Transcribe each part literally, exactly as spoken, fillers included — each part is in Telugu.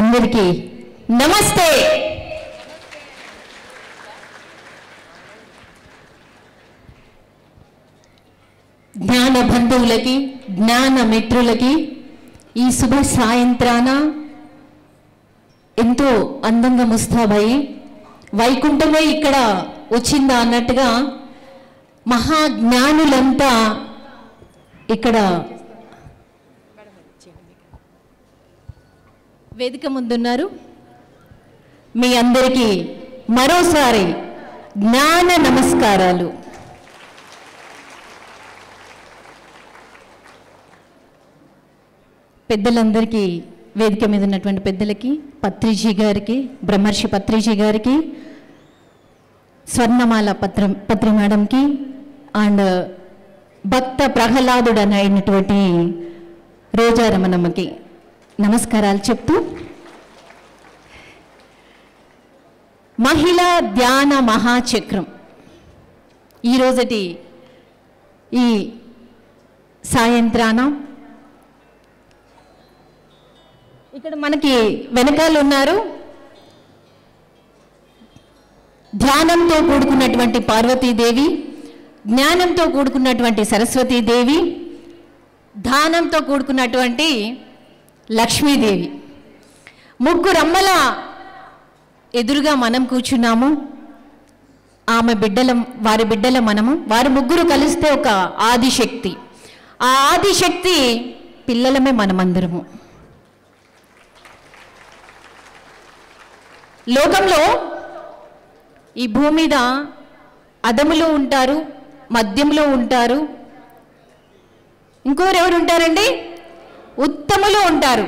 అందరికీ నమస్తే. జ్ఞాన బంధువులకి, జ్ఞాన మిత్రులకి ఈ శుభ సాయంత్రాన ఎంతో అందంగా ముస్తాబయి వైకుంఠమే ఇక్కడ వచ్చిందా అన్నట్టుగా మహాజ్ఞానులంతా ఇక్కడ వేదిక ముందున్నారు. మీ అందరికీ మరోసారి జ్ఞాన నమస్కారాలు. పెద్దలందరికీ, వేదిక మీద ఉన్నటువంటి పెద్దలకి, పత్రిజీ గారికి, బ్రహ్మర్షి పత్రిజీ గారికి, స్వర్ణమాల పత్ర పత్రి మేడంకి అండ్ భక్త ప్రహ్లాదుడు అయినటువంటి రోజారమణమ్మకి నమస్కారాలు చెప్తూ, మహిళా ధ్యాన మహా చక్రం ఈరోజటి ఈ సాయంత్రాన ఇక్కడ మనకి వెనకాల ఉన్నారు. ధ్యానంతో కూడుకున్నటువంటి పార్వతీదేవి, జ్ఞానంతో కూడుకున్నటువంటి సరస్వతీదేవి, దానంతో కూడుకున్నటువంటి లక్ష్మీదేవి, ముగ్గురు అమ్మల ఎదురుగా మనం కూర్చున్నాము. ఆమె బిడ్డల, వారి బిడ్డల మనము. వారి ముగ్గురు కలిస్తే ఒక ఆదిశక్తి. ఆ ఆదిశక్తి పిల్లలమే మనమందరము. లోకంలో ఈ భూమి మీద అధములు ఉంటారు, మధ్యంలో ఉంటారు, ఇంకోరెవరు ఉంటారండి? ఉత్తములు ఉంటారు.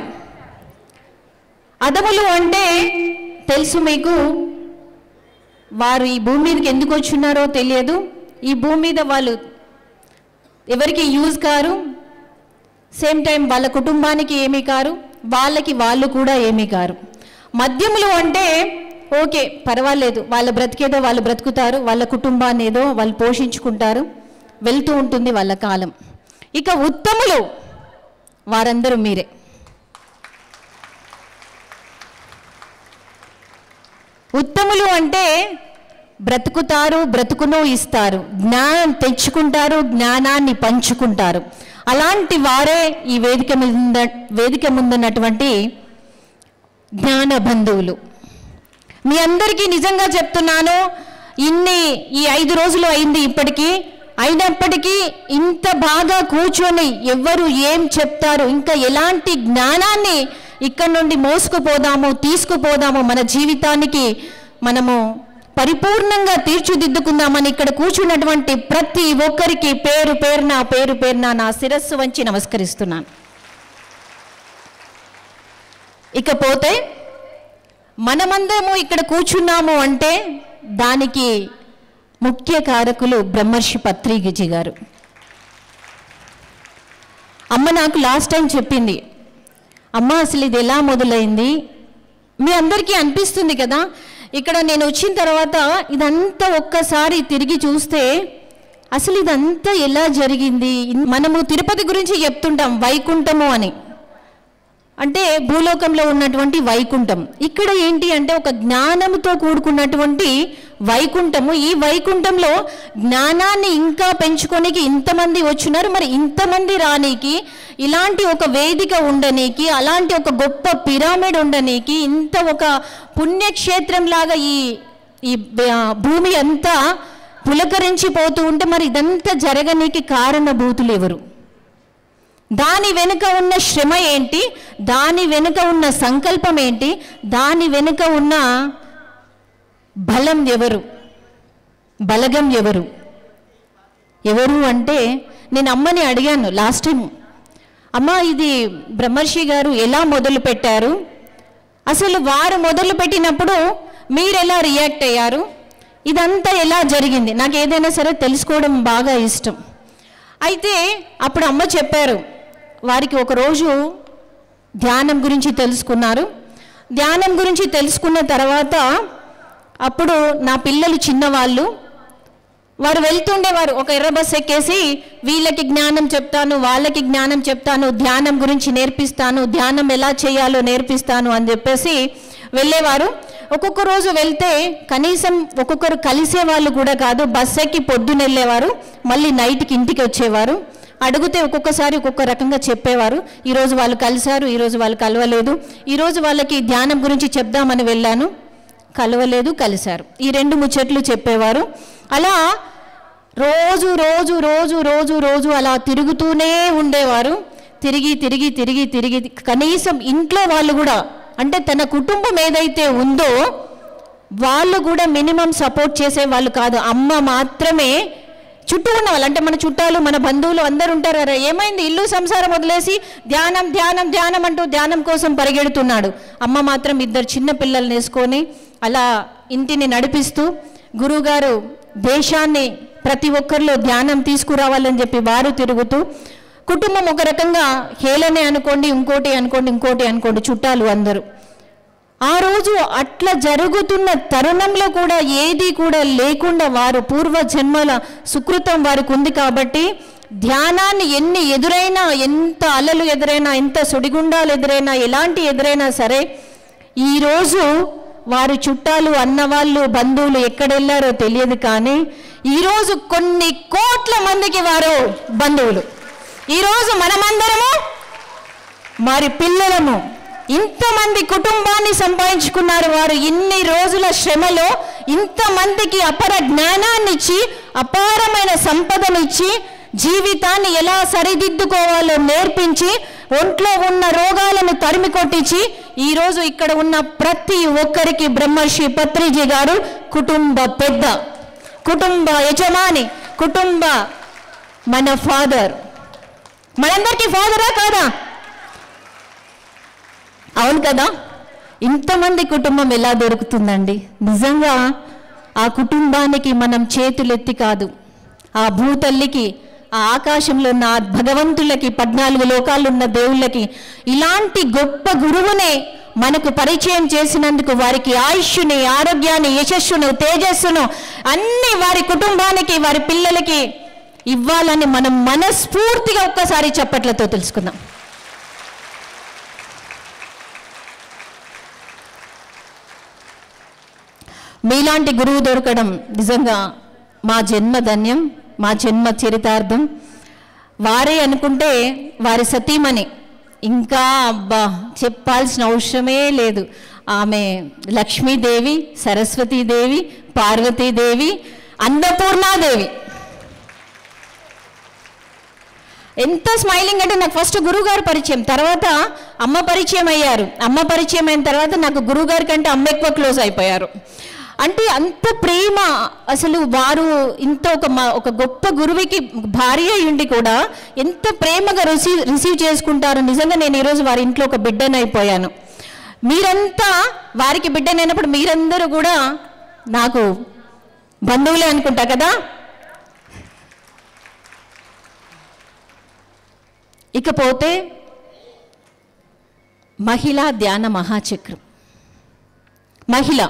అధములు అంటే తెలుసు మీకు, వారు ఈ భూమి మీదకి ఎందుకు వచ్చున్నారో తెలియదు. ఈ భూమి మీద వాళ్ళు ఎవరికి యూజ్ కారు, సేమ్ టైం వాళ్ళ కుటుంబానికి ఏమీ కారు, వాళ్ళకి వాళ్ళు కూడా ఏమీ కారు. మధ్యములు అంటే ఓకే పర్వాలేదు, వాళ్ళ బ్రతికేదో వాళ్ళు బ్రతుకుతారు, వాళ్ళ కుటుంబాన్ని ఏదో వాళ్ళు పోషించుకుంటారు, వెళ్తూ ఉంటుంది వాళ్ళ కాలం. ఇక ఉత్తములు వారందరూ మీరే. ఉత్తములు అంటే బ్రతుకుతారు, బ్రతుకును ఇస్తారు, జ్ఞానం తెచ్చుకుంటారు, జ్ఞానాన్ని పంచుకుంటారు. అలాంటి వారే ఈ వేదిక మీద వేదిక ముందున్నటువంటి జ్ఞాన బంధువులు. మీ అందరికీ నిజంగా చెప్తున్నాను, ఇన్ని ఈ ఐదు రోజులు అయింది ఇప్పటికీ, అయినప్పటికీ ఇంత బాగా కూర్చొని ఎవరు ఏం చెప్తారు, ఇంకా ఎలాంటి జ్ఞానాన్ని ఇక్కడ నుండి మోసుకుపోదాము, తీసుకుపోదాము, మన జీవితానికి మనము పరిపూర్ణంగా తీర్చిదిద్దుకుందామని ఇక్కడ కూర్చున్నటువంటి ప్రతి ఒక్కరికి పేరు పేరున పేరు పేరున నా శిరస్సు వంచి నమస్కరిస్తున్నాను. ఇకపోతే మనమందరము ఇక్కడ కూర్చున్నాము అంటే దానికి ముఖ్య కారకులు బ్రహ్మర్షి పత్రిజీ గారు. అమ్మ నాకు లాస్ట్ టైం చెప్పింది, అమ్మ అసలు ఇది ఎలా మొదలైంది, మీ అందరికీ అనిపిస్తుంది కదా, ఇక్కడ నేను వచ్చిన తర్వాత ఇదంతా ఒక్కసారి తిరిగి చూస్తే అసలు ఇదంతా ఎలా జరిగింది. మనము తిరుపతి గురించి చెప్తుంటాం వైకుంఠము అని, అంటే భూలోకంలో ఉన్నటువంటి వైకుంఠం. ఇక్కడ ఏంటి అంటే ఒక జ్ఞానంతో కూడుకున్నటువంటి వైకుంఠము. ఈ వైకుంఠంలో జ్ఞానాన్ని ఇంకా పెంచుకోనికి ఇంతమంది వచ్చినారు, మరి ఇంతమంది రానీకి, ఇలాంటి ఒక వేదిక ఉండనీకి, అలాంటి ఒక గొప్ప పిరమిడ్ ఉండనీకి, ఇంత ఒక పుణ్యక్షేత్రం లాగా ఈ ఈ భూమి అంతా పులకరించిపోతూ ఉంటే మరి ఇదంతా జరగనీకి కారణభూతులు ఎవరు? దాని వెనుక ఉన్న శ్రమ ఏంటి, దాని వెనుక ఉన్న సంకల్పం ఏంటి, దాని వెనుక ఉన్న బలం ఎవరు, బలగం ఎవరు? ఎవరు అంటే నేను అమ్మని అడిగాను లాస్ట్ టైం, అమ్మ ఇది బ్రహ్మర్షి గారు ఎలా మొదలు పెట్టారు, అసలు వారు మొదలు పెట్టినప్పుడు మీరు ఎలా రియాక్ట్ అయ్యారు, ఇదంతా ఎలా జరిగింది, నాకు ఏదైనా సరే తెలుసుకోవడం బాగా ఇష్టం. అయితే అప్పుడు అమ్మ చెప్పారు, వారికి ఒకరోజు ధ్యానం గురించి తెలుసుకున్నారు. ధ్యానం గురించి తెలుసుకున్న తర్వాత అప్పుడు నా పిల్లలు చిన్నవాళ్ళు, వారు వెళ్తుండేవారు. ఒక ఎర్ర బస్ ఎక్కేసి వీళ్ళకి జ్ఞానం చెప్తాను, వాళ్ళకి జ్ఞానం చెప్తాను, ధ్యానం గురించి నేర్పిస్తాను, ధ్యానం ఎలా చేయాలో నేర్పిస్తాను అని చెప్పేసి వెళ్ళేవారు. ఒక్కొక్క రోజు వెళ్తే కనీసం ఒక్కొక్కరు కలిసే వాళ్ళు కూడా కాదు. బస్ ఎక్కి పొద్దున వెళ్ళేవారు, మళ్ళీ నైట్కి ఇంటికి వచ్చేవారు. అడిగితే ఒక్కొక్కసారి ఒక్కొక్క రకంగా చెప్పేవారు. ఈరోజు వాళ్ళు కలిశారు, ఈరోజు వాళ్ళు కలవలేదు, ఈరోజు వాళ్ళకి ధ్యానం గురించి చెప్దామని వెళ్ళాను, కలవలేదు, కలిశారు. ఈ రెండు ముచ్చట్లు చెప్పేవారు. అలా రోజు రోజు రోజు రోజు రోజు అలా తిరుగుతూనే ఉండేవారు. తిరిగి తిరిగి తిరిగి తిరిగి కనీసం ఇంట్లో వాళ్ళు కూడా, అంటే తన కుటుంబం ఏదైతే ఉందో వాళ్ళు కూడా మినిమం సపోర్ట్ చేసే వాళ్ళు కాదు. అమ్మ మాత్రమే చుట్టూ ఉన్న వాళ్ళు, అంటే మన చుట్టాలు మన బంధువులు అందరూ ఉంటారు. అరే ఏమైంది, ఇల్లు సంసారం వదిలేసి ధ్యానం ధ్యానం ధ్యానం అంటూ ధ్యానం కోసం పరిగెడుతున్నాడు. అమ్మ మాత్రం ఇద్దరు చిన్న పిల్లల్ని వేసుకొని అలా ఇంటిని నడిపిస్తూ, గురువుగారు దేశాన్ని ప్రతి ఒక్కరిలో ధ్యానం తీసుకురావాలని చెప్పి వారు తిరుగుతూ, కుటుంబం ఒక రకంగా హేళనే అనుకోండి, ఇంకోటి అనుకోండి, ఇంకోటి అనుకోండి, చుట్టాలు అందరూ. ఆ రోజు అట్లా జరుగుతున్న తరుణంలో కూడా ఏది కూడా లేకుండా వారు పూర్వ జన్మల సుకృతం వారికి ఉంది కాబట్టి ధ్యానాన్ని ఎన్ని ఎదురైనా, ఎంత అలలు ఎదురైనా, ఎంత సుడిగుండాలు ఎదురైనా, ఎలాంటి ఎదురైనా సరే ఈరోజు వారి చుట్టాలు, అన్నవాళ్ళు, బంధువులు ఎక్కడెళ్ళారో తెలియదు, కానీ ఈరోజు కొన్ని కోట్ల మందికి వారు బంధువులు. ఈరోజు మనమందరము వారి పిల్లలము. ఇంతమంది కుటుంబాన్ని సంపాదించుకున్నారు వారు. ఇన్ని రోజుల శ్రమలో ఇంతమందికి అపర జ్ఞానాన్ని ఇచ్చి, అపారమైన సంపదనిచ్చి, జీవితాన్ని ఎలా సరిదిద్దుకోవాలో నేర్పించి, ఒంట్లో ఉన్న రోగాలను తరిమి కొట్టించి, ఈరోజు ఇక్కడ ఉన్న ప్రతి ఒక్కరికి బ్రహ్మర్షి పత్రిజీ గారు కుటుంబ పెద్ద, కుటుంబ యజమాని, కుటుంబ మన ఫాదర్. మనందరికీ ఫాదరా కాదా? అవును కదా. ఇంతమంది కుటుంబం ఎలా దొరుకుతుందండి? నిజంగా ఆ కుటుంబానికి మనం చేతులెత్తి కాదు, ఆ భూతల్లికి, ఆ ఆకాశంలో ఉన్న ఆ భగవంతులకి, పద్నాలుగు లోకాలు ఉన్న దేవుళ్ళకి ఇలాంటి గొప్ప గురువునే మనకు పరిచయం చేసినందుకు వారికి ఆయుష్ని, ఆరోగ్యాన్ని, యశస్సును, తేజస్సును అన్ని వారి కుటుంబానికి, వారి పిల్లలకి ఇవ్వాలని మనం మనస్ఫూర్తిగా ఒక్కసారి చప్పట్లతో తెలుసుకుందాం. మీలాంటి గురువు దొరకడం నిజంగా మా జన్మ ధన్యం, మా జన్మ చరితార్థం. వారే అనుకుంటే వారి సతీమణి ఇంకా అబ్బా చెప్పాల్సిన అవసరమే లేదు. ఆమె లక్ష్మీదేవి, సరస్వతీదేవి, పార్వతీదేవి, అన్నపూర్ణాదేవి. ఎంత స్మైలింగ్ అంటే, నాకు ఫస్ట్ గురువుగారు పరిచయం, తర్వాత అమ్మ పరిచయం అయ్యారు. అమ్మ పరిచయం అయిన తర్వాత నాకు గురువుగారి కంటే అమ్మ ఎక్కువ క్లోజ్ అయిపోయారు. అంటే అంత ప్రేమ. అసలు వారు ఇంత ఒక ఒక గొప్ప గురువుకి భార్య ఉండి కూడా ఎంత ప్రేమగా రిసీవ్ రిసీవ్ చేసుకుంటారు. నిజంగా నేను ఈరోజు వారి ఇంట్లో ఒక బిడ్డనైపోయాను. మీరంతా వారికి బిడ్డనైనప్పుడు మీరందరూ కూడా నాకు బంధువులే అనుకుంటా కదా. ఇకపోతే మహిళా ధ్యాన మహాచక్రం. మహిళ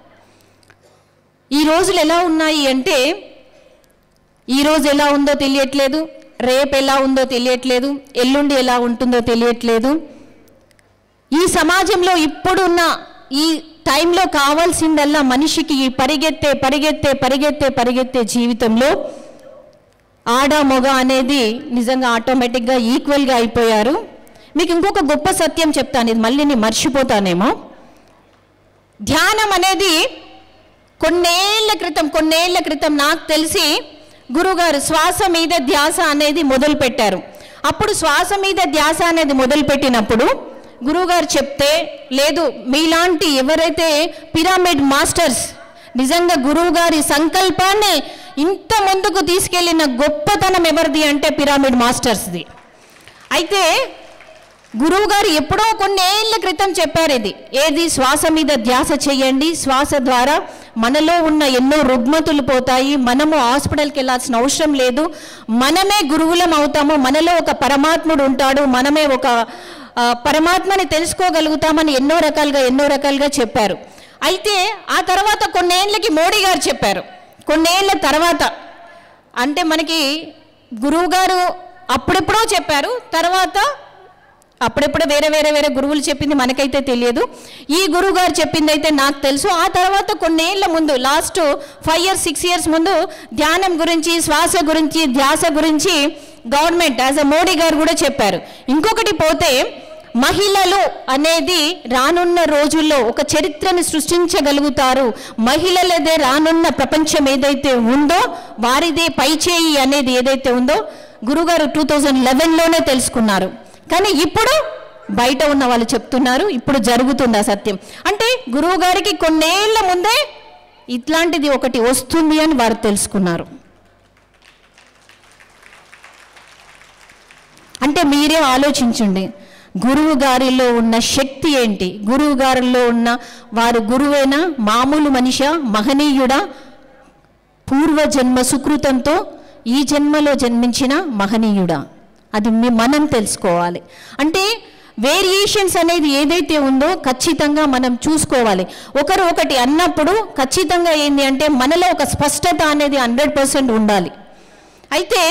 ఈ రోజులు ఎలా ఉన్నాయి అంటే, ఈరోజు ఎలా ఉందో తెలియట్లేదు, రేపు ఎలా ఉందో తెలియట్లేదు, ఎల్లుండి ఎలా ఉంటుందో తెలియట్లేదు. ఈ సమాజంలో ఇప్పుడున్న ఈ టైంలో కావాల్సిందల్లా మనిషికి పరిగెత్తే పరిగెత్తే పరిగెత్తే పరిగెత్తే జీవితంలో ఆడ మొగ అనేది నిజంగా ఆటోమేటిక్గా ఈక్వల్గా అయిపోయారు. మీకు ఇంకొక గొప్ప సత్యం చెప్తాను, ఇది మళ్ళీ నేను మర్చిపోతానేమో. ధ్యానం అనేది కొన్నేళ్ల క్రితం కొన్నేళ్ల క్రితం నాకు తెలిసి గురుగారు శ్వాస మీద ధ్యాస అనేది మొదలు పెట్టారు. అప్పుడు శ్వాస మీద ధ్యాస అనేది మొదలు పెట్టినప్పుడు గురువుగారు చెప్తే, లేదు మీలాంటి ఎవరైతే పిరమిడ్ మాస్టర్స్, నిజంగా గురువుగారి సంకల్పాన్ని ఇంత ముందుకు తీసుకెళ్లిన గొప్పతనం ఎవరిది అంటే పిరమిడ్ మాస్టర్స్ది. అయితే గురువుగారు ఎప్పుడో కొన్నేళ్ల క్రితం చెప్పారు ఇది, ఏది శ్వాస మీద ధ్యాస చేయండి, శ్వాస ద్వారా మనలో ఉన్న ఎన్నో రుగ్మతులు పోతాయి, మనము హాస్పిటల్కి వెళ్ళాల్సిన అవసరం లేదు, మనమే గురువులం అవుతాము, మనలో ఒక పరమాత్ముడు ఉంటాడు, మనమే ఒక పరమాత్మని తెలుసుకోగలుగుతామని ఎన్నో రకాలుగా ఎన్నో రకాలుగా చెప్పారు. అయితే ఆ తర్వాత కొన్నేళ్ళకి మోడీ గారు చెప్పారు. కొన్నేళ్ల తర్వాత అంటే మనకి గురువుగారు అప్పుడెప్పుడో చెప్పారు, తర్వాత అప్పుడెప్పుడు వేరే వేరే వేరే గురువులు చెప్పింది మనకైతే తెలియదు. ఈ గురువు గారు చెప్పింది అయితే నాకు తెలుసు. ఆ తర్వాత కొన్నేళ్ల ముందు, last five years six years ముందు ధ్యానం గురించి, శ్వాస గురించి, ధ్యాస గురించి గవర్నమెంట్ యాజ్ అ మోడీ గారు కూడా చెప్పారు. ఇంకొకటి పోతే మహిళలు అనేది రానున్న రోజుల్లో ఒక చరిత్రను సృష్టించగలుగుతారు, మహిళలదే రానున్న ప్రపంచం ఏదైతే ఉందో వారిదే పైచేయి అనేది ఏదైతే ఉందో గురుగారు టూ థౌజండ్ లెవెన్లోనే తెలుసుకున్నారు. కానీ ఇప్పుడు బయట ఉన్న వాళ్ళు చెప్తున్నారు, ఇప్పుడు జరుగుతుంది ఆ సత్యం. అంటే గురువు గారికి కొన్నేళ్ల ముందే ఇట్లాంటిది ఒకటి వస్తుంది అని వారు తెలుసుకున్నారు. అంటే మీరే ఆలోచించండి, గురువు గారిలో ఉన్న శక్తి ఏంటి? గురువు గారిలో ఉన్న వారు గురువేనా, మామూలు మనిషా, మహనీయుడా, పూర్వజన్మ సుకృతంతో ఈ జన్మలో జన్మించిన మహనీయుడా? అది మనం తెలుసుకోవాలి. అంటే వేరియేషన్స్ అనేది ఏదైతే ఉందో ఖచ్చితంగా మనం చూసుకోవాలి. ఒకరు ఒకటి అన్నప్పుడు ఖచ్చితంగా ఏంటి అంటే మనలో ఒక స్పష్టత అనేది హండ్రెడ్ పర్సెంట్ ఉండాలి. అయితే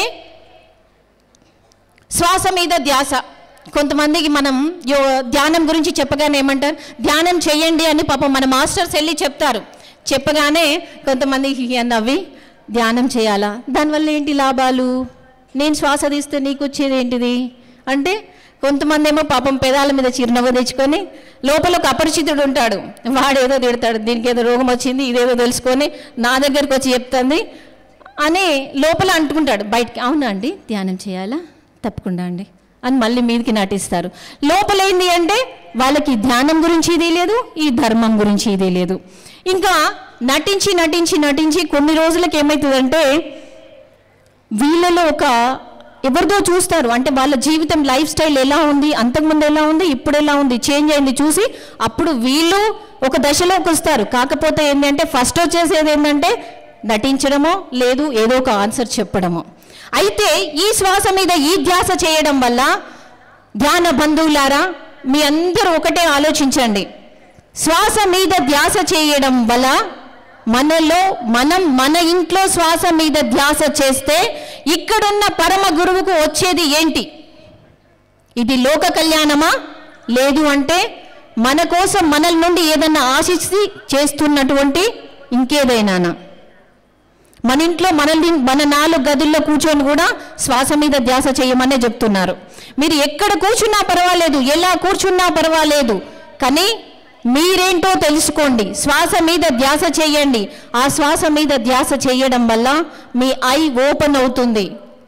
శ్వాస మీద ధ్యాస, కొంతమందికి మనం ధ్యానం గురించి చెప్పగానే ఏమంటారు, ధ్యానం చేయండి అని పాపం మన మాస్టర్స్ వెళ్ళి చెప్తారు. చెప్పగానే కొంతమందికి నవ్వి ధ్యానం చేయాలా, దానివల్ల ఏంటి లాభాలు, నేను శ్వాస తీస్తే నీకు వచ్చేది ఏంటిది అంటే, కొంతమంది ఏమో పాపం పెదాల మీద చిరునవ్వు తెచ్చుకొని లోపల ఒక అపరిచితుడు ఉంటాడు, వాడేదో తిడతాడు, దీనికి ఏదో రోగం వచ్చింది ఇదేదో తెలుసుకొని నా దగ్గరికి వచ్చి చెప్తుంది అని లోపల అంటుకుంటాడు, బయటికి అవునా అండి ధ్యానం చేయాలా, తప్పకుండా అండి అని మళ్ళీ మీదికి నటిస్తారు. లోపల ఏంది అంటే వాళ్ళకి ధ్యానం గురించి ఇది లేదు, ఈ ధర్మం గురించి ఇది లేదు. ఇంకా నటించి నటించి నటించి కొన్ని రోజులకి ఏమవుతుందంటే వీళ్ళలో ఒక ఎవరిదో చూస్తారు, అంటే వాళ్ళ జీవితం లైఫ్ స్టైల్ ఎలా ఉంది, అంతకుముందు ఎలా ఉంది, ఇప్పుడు ఎలా ఉంది, చేంజ్ అయింది చూసి అప్పుడు వీళ్ళు ఒక దశలోకి వస్తారు. కాకపోతే ఏంటంటే ఫస్ట్ వచ్చేసేది ఏంటంటే నటించడమో లేదు ఏదో ఒక ఆన్సర్ చెప్పడమో. అయితే ఈ శ్వాస మీద ఈ ధ్యాస చేయడం వల్ల ధ్యాన బంధువులారా మీ అందరూ ఒకటే ఆలోచించండి, శ్వాస మీద ధ్యాస చేయడం వల్ల మనలో మనం మన ఇంట్లో శ్వాస మీద ధ్యాస చేస్తే ఇక్కడున్న పరమ గురువుకు వచ్చేది ఏంటి? ఇది లోక కళ్యాణమా, లేదు అంటే మన కోసం మనల నుండి ఏదన్నా ఆశించి చేస్తున్నటువంటి ఇంకేదైనానా? మన ఇంట్లో మనల్ని మన నాలుగు గదుల్లో కూర్చొని కూడా శ్వాస మీద ధ్యాస చేయమనే చెప్తున్నారు. మీరు ఎక్కడ కూర్చున్నా పర్వాలేదు, ఎలా కూర్చున్నా పర్వాలేదు, కానీ మీరేంటో తెలుసుకోండి, శ్వాస మీద ధ్యాస చేయండి. ఆ శ్వాస మీద ధ్యాస చేయడం వల్ల మీ ఐ ఓపెన్ అవుతుంది.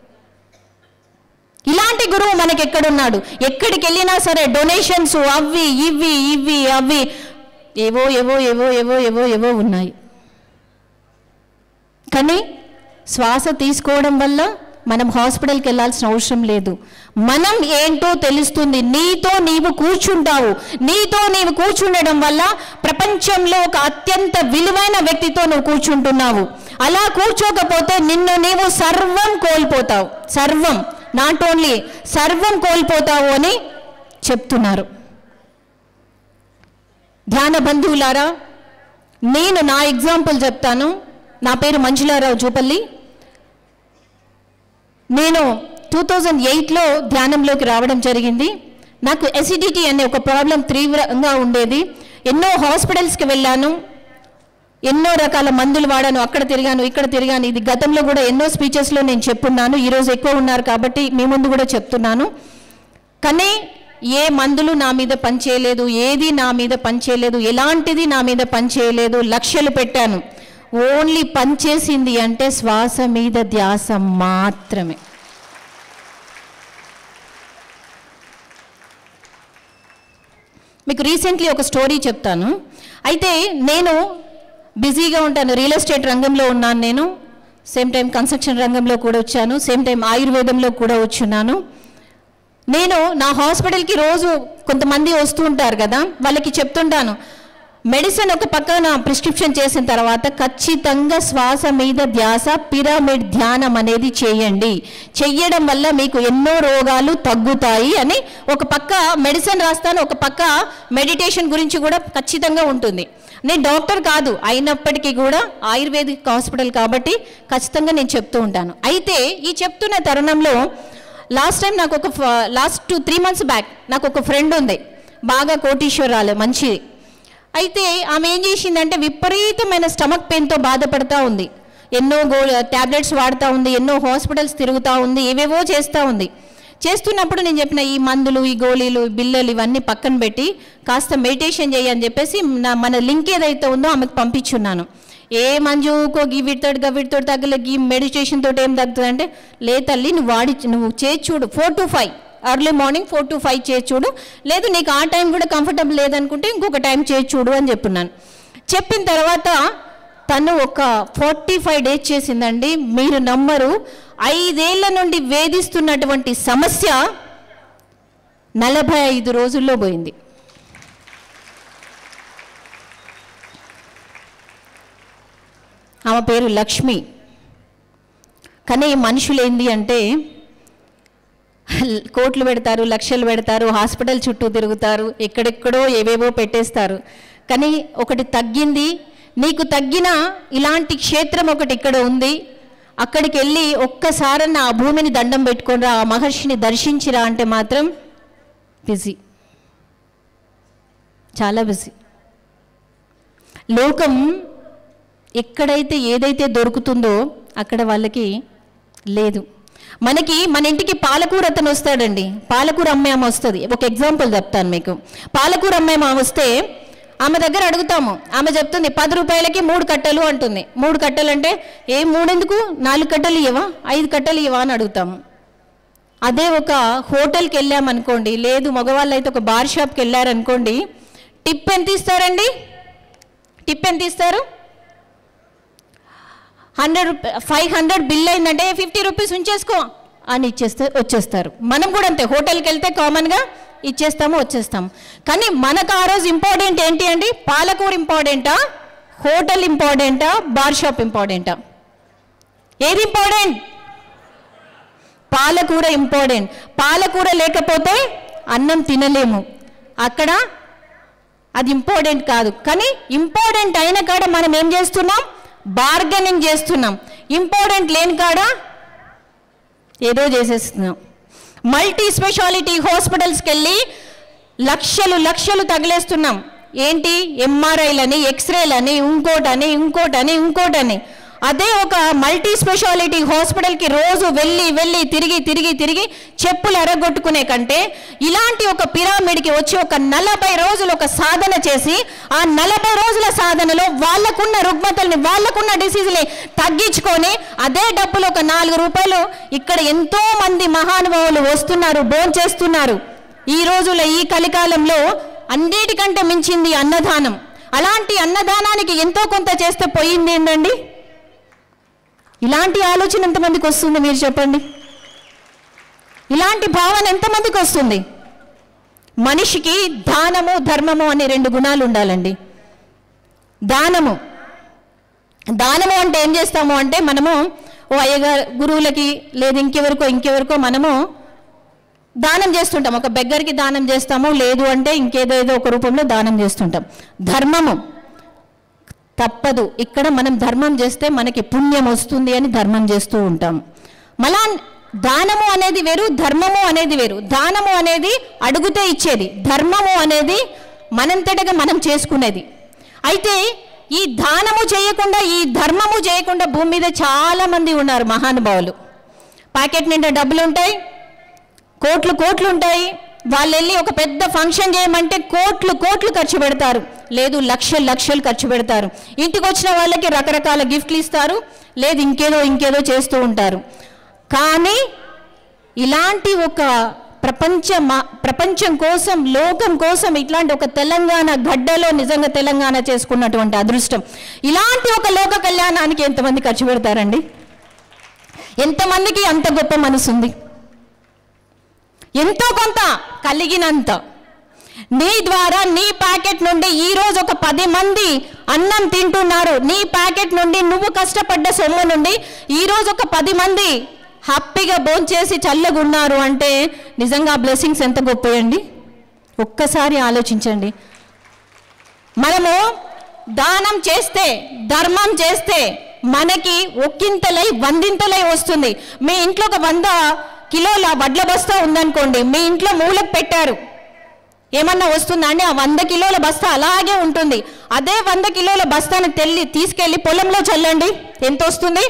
ఇలాంటి గురువు మనకి ఎక్కడున్నాడు? ఎక్కడికి వెళ్ళినా సరే డొనేషన్స్ అవి ఇవి ఇవి అవి ఏవో ఏవో ఏవో ఏవో ఏవో ఏవో ఉన్నాయి. కానీ శ్వాస తీసుకోవడం వల్ల మనం హాస్పిటల్కి వెళ్ళాల్సిన అవసరం లేదు. మనం ఏంటో తెలుస్తుంది. నీతో నీవు కూర్చుంటావు. నీతో నీవు కూర్చుండడం వల్ల ప్రపంచంలో ఒక అత్యంత విలువైన వ్యక్తితో నువ్వు కూర్చుంటున్నావు. అలా కూర్చోకపోతే నిన్ను నీవు సర్వం కోల్పోతావు. సర్వం, నాట్ ఓన్లీ సర్వం కోల్పోతావు అని చెప్తున్నారు. ధ్యాన బంధువులారా, నేను నా ఎగ్జాంపుల్ చెప్తాను. నా పేరు మంజులా రావు జూపల్లి. నేను టూ థౌజండ్ ఎయిట్లో ధ్యానంలోకి రావడం జరిగింది. నాకు ఎసిడిటీ అనే ఒక ప్రాబ్లం తీవ్రంగా ఉండేది. ఎన్నో హాస్పిటల్స్కి వెళ్ళాను, ఎన్నో రకాల మందులు వాడాను, అక్కడ తిరిగాను ఇక్కడ తిరిగాను. ఇది గతంలో కూడా ఎన్నో స్పీచెస్లో నేను చెప్పున్నాను. ఈరోజు ఎక్కువ ఉన్నారు కాబట్టి మీ ముందు కూడా చెప్తున్నాను. కానీ ఏ మందులు నా మీద పనిచేయలేదు, ఏది నా మీద పనిచేయలేదు, ఎలాంటిది నా మీద పనిచేయలేదు. లక్షలు పెట్టాను, ఓన్లీ పనిచేసింది అంటే శ్వాస మీద ధ్యాస మాత్రమే. మీకు రీసెంట్లీ ఒక స్టోరీ చెప్తాను. అయితే నేను బిజీగా ఉంటాను, రియల్ ఎస్టేట్ రంగంలో ఉన్నాను నేను, సేమ్ టైం కన్స్ట్రక్షన్ రంగంలో కూడా వచ్చాను, సేమ్ టైం ఆయుర్వేదంలో కూడా వచ్చున్నాను. నేను నా హాస్పిటల్కి రోజు కొంతమంది వస్తూ ఉంటారు కదా, వాళ్ళకి చెప్తుంటాను, మెడిసిన్ ఒక పక్కన ప్రిస్క్రిప్షన్ చేసిన తర్వాత ఖచ్చితంగా శ్వాస మీద ధ్యాస పిరమిడ్ ధ్యానం అనేది చేయండి. చెయ్యడం వల్ల మీకు ఎన్నో రోగాలు తగ్గుతాయి అని ఒక పక్క మెడిసిన్ రాస్తాను, ఒక పక్క మెడిటేషన్ గురించి కూడా ఖచ్చితంగా ఉంటుంది. నేను డాక్టర్ కాదు, అయినప్పటికీ కూడా ఆయుర్వేదిక్ హాస్పిటల్ కాబట్టి ఖచ్చితంగా నేను చెప్తూ ఉంటాను. అయితే ఈ చెప్తున్న తరుణంలో లాస్ట్ టైం నాకు ఒక last two three months back నాకు ఒక ఫ్రెండ్ ఉంది, బాగా కోటీశ్వరాలు, మంచిది. అయితే ఆమె ఏం చేసిందంటే విపరీతమైన స్టమక్ పెయిన్తో బాధపడుతూ ఉంది. ఎన్నో గో ట్యాబ్లెట్స్ వాడుతూ ఉంది, ఎన్నో హాస్పిటల్స్ తిరుగుతూ ఉంది, ఏవేవో చేస్తూ ఉంది. చేస్తున్నప్పుడు నేను చెప్పిన ఈ మందులు, ఈ గోళీలు, బిల్లలు ఇవన్నీ పక్కన పెట్టి కాస్త మెడిటేషన్ చేయని చెప్పేసి నా మన లింక్ ఏదైతే ఉందో ఆమెకు పంపించున్నాను. ఏ మంజుకో గీ వీటితోటి గవిటితోటి తగ్గలే, గీ మెడిటేషన్ తోటి ఏం తగ్గుతుంది అంటే, లే తల్లి నువ్వు వాడి నువ్వు చేసి చూడు, four to five early morning four to five చేసి చూడు, లేదు నీకు ఆ టైం కూడా కంఫర్టబుల్ లేదనుకుంటే ఇంకొక టైం చేసి చూడు అని చెప్పున్నాను. చెప్పిన తర్వాత తను ఒక ఫార్టీ ఫైవ్ డేస్ చేసిందండి. మీరు నమ్మరు, ఐదేళ్ల నుండి వేధిస్తున్నటువంటి సమస్య నలభై ఐదు రోజుల్లో పోయింది. ఆమె పేరు లక్ష్మి. కానీ మనుషులు ఏంది అంటే కోట్లు పెడతారు, లక్షలు పెడతారు, హాస్పిటల్ చుట్టూ తిరుగుతారు, ఎక్కడెక్కడో ఏవేవో పెట్టేస్తారు. కానీ ఒకటి తగ్గింది, నీకు తగ్గిన ఇలాంటి క్షేత్రం ఒకటి ఇక్కడ ఉంది, అక్కడికి వెళ్ళి ఒక్కసారన్న ఆ భూమిని దండం పెట్టుకోరా, ఆ మహర్షిని దర్శించిరా అంటే మాత్రం బిజీ, చాలా బిజీ. లోకం ఎక్కడైతే ఏదైతే దొరుకుతుందో అక్కడ వాళ్ళకి లేదు. మనకి మన ఇంటికి పాలకూర అతను వస్తాడండి, పాలకూర అమ్మే ఆమె వస్తుంది. ఒక ఎగ్జాంపుల్ చెప్తాను మీకు. పాలకూర అమ్మే ఆమె వస్తే ఆమె దగ్గర అడుగుతాము, ఆమె చెప్తుంది పది రూపాయలకి మూడు కట్టలు అంటుంది. మూడు కట్టలు అంటే ఏ మూడెందుకు, నాలుగు కట్టలు ఇవ్వవా, ఐదు కట్టలు ఇవ్వవా అని అడుగుతాము. అదే ఒక హోటల్కి వెళ్ళామనుకోండి, లేదు మగవాళ్ళు అయితే ఒక బార్ షాప్కి వెళ్ళారనుకోండి, టిప్ ఎంత ఇస్తారండి? టిప్ ఎంత ఇస్తారు? Hundred rupee five hundred bill అయిందంటే ఫిఫ్టీ రూపీస్ ఉంచేసుకో అని ఇచ్చేస్తే వచ్చేస్తారు. మనం కూడా అంతే, హోటల్కి వెళ్తే కామన్గా ఇచ్చేస్తాము, వచ్చేస్తాము. కానీ మనకు ఆ రోజు ఇంపార్టెంట్ ఏంటి అండి? పాలకూర ఇంపార్టెంటా, హోటల్ ఇంపార్టెంటా, బార్ షాప్ ఇంపార్టెంటా? ఏది ఇంపార్టెంట్? పాలకూర ఇంపార్టెంట్. పాలకూర లేకపోతే అన్నం తినలేము, అక్కడ అది ఇంపార్టెంట్ కాదు. కానీ ఇంపార్టెంట్ అయిన కాడ మనం ఏం చేస్తున్నాం? బార్గెనింగ్ చేస్తున్నాం. ఇంపార్టెంట్ లేని కాడ ఏదో చేసేస్తున్నాం. మల్టీ స్పెషాలిటీ హాస్పిటల్స్కి వెళ్ళి లక్షలు లక్షలు తగిలేస్తున్నాం. ఏంటి? ఎంఆర్ఐలని, ఎక్స్రేలని, ఇంకోటని ఇంకోటని ఇంకోటని. అదే ఒక మల్టీ స్పెషాలిటీ హాస్పిటల్కి రోజు వెళ్ళి వెళ్ళి తిరిగి తిరిగి తిరిగి చెప్పులు ఎరగొట్టుకునే కంటే ఇలాంటి ఒక పిరామిడ్కి వచ్చి ఒక నలభై రోజులు ఒక సాధన చేసి ఆ నలభై రోజుల సాధనలో వాళ్ళకున్న రుగ్మతల్ని, వాళ్ళకున్న డిసీజ్ని తగ్గించుకొని అదే డబ్బులు ఒక నాలుగు రూపాయలు ఇక్కడ ఎంతో మంది మహానుభావులు వస్తున్నారు, భోంచేస్తున్నారు. ఈ రోజుల ఈ కలికాలంలో అన్నిటికంటే మించింది అన్నదానం. అలాంటి అన్నదానానికి ఎంతో కొంత చేస్తే పోయింది ఏంటండి? ఇలాంటి ఆలోచన ఎంతమందికి వస్తుంది మీరు చెప్పండి? ఇలాంటి భావన ఎంతమందికి వస్తుంది? మనిషికి దానము, ధర్మము అనే రెండు గుణాలు ఉండాలండి. దానము దానము అంటే ఏం చేస్తాము అంటే మనము ఓ అయ్యగారు గురువులకి లేదు ఇంకెవరికో ఇంకెవరికో మనము దానం చేస్తుంటాం. ఒక బెగ్గరికి దానం చేస్తాము, లేదు అంటే ఇంకేదో ఏదో ఒక రూపంలో దానం చేస్తుంటాం. ధర్మము తప్పదు, ఇక్కడ మనం ధర్మం చేస్తే మనకి పుణ్యం వస్తుంది అని ధర్మం చేస్తూ ఉంటాం. మళ్ళా దానము అనేది వేరు, ధర్మము అనేది వేరు. దానము అనేది అడుగుతే ఇచ్చేది, ధర్మము అనేది మనంతటగా మనం చేసుకునేది. అయితే ఈ దానము చేయకుండా, ఈ ధర్మము చేయకుండా భూమి మీద చాలామంది ఉన్నారు మహానుభావులు. ప్యాకెట్ నిండా డబ్బులు ఉంటాయి, కోట్లు కోట్లు ఉంటాయి. వాళ్ళు వెళ్ళి ఒక పెద్ద ఫంక్షన్ చేయమంటే కోట్లు కోట్లు ఖర్చు పెడతారు, లేదు లక్షలు లక్షలు ఖర్చు పెడతారు. ఇంటికి వచ్చిన వాళ్ళకి రకరకాల గిఫ్ట్లు ఇస్తారు, లేదు ఇంకేదో ఇంకేదో చేస్తూ ఉంటారు. కానీ ఇలాంటి ఒక ప్రపంచ ప్రపంచం కోసం, లోకం కోసం ఇట్లాంటి ఒక తెలంగాణ గడ్డలో నిజంగా తెలంగాణ చేసుకున్నటువంటి అదృష్టం, ఇలాంటి ఒక లోక కళ్యాణానికి ఎంతమంది ఖర్చు పెడతారండి? ఎంతమందికి అంత గొప్ప మనసు ఉంది? ఎంతో కొంత కలిగినంత. నీ ద్వారా, నీ ప్యాకెట్ నుండి ఈరోజు ఒక పది మంది అన్నం తింటున్నారు. నీ ప్యాకెట్ నుండి, నువ్వు కష్టపడ్డ సొమ్ము నుండి ఈరోజు ఒక పది మంది హ్యాపీగా భోంచేసి చల్లగా ఉన్నారు అంటే నిజంగా ఆ బ్లెస్సింగ్స్ ఎంత గొప్పయండి. ఒక్కసారి ఆలోచించండి. మనము దానం చేస్తే, ధర్మం చేస్తే మనకి ఒక్కింతలై వందింతలై వస్తుంది. మీ ఇంట్లో ఒక వంద కిలోల వడ్ల బస్తా ఉందనుకోండి, మీ ఇంట్లో మూలకు పెట్టారు, ఏమన్నా వస్తుందా అండి? ఆ వంద కిలోల బస్తా అలాగే ఉంటుంది. అదే వంద కిలోల బస్తాను తెల్లి తీసుకెళ్ళి పొలంలో చల్లండి, ఎంత వస్తుంది?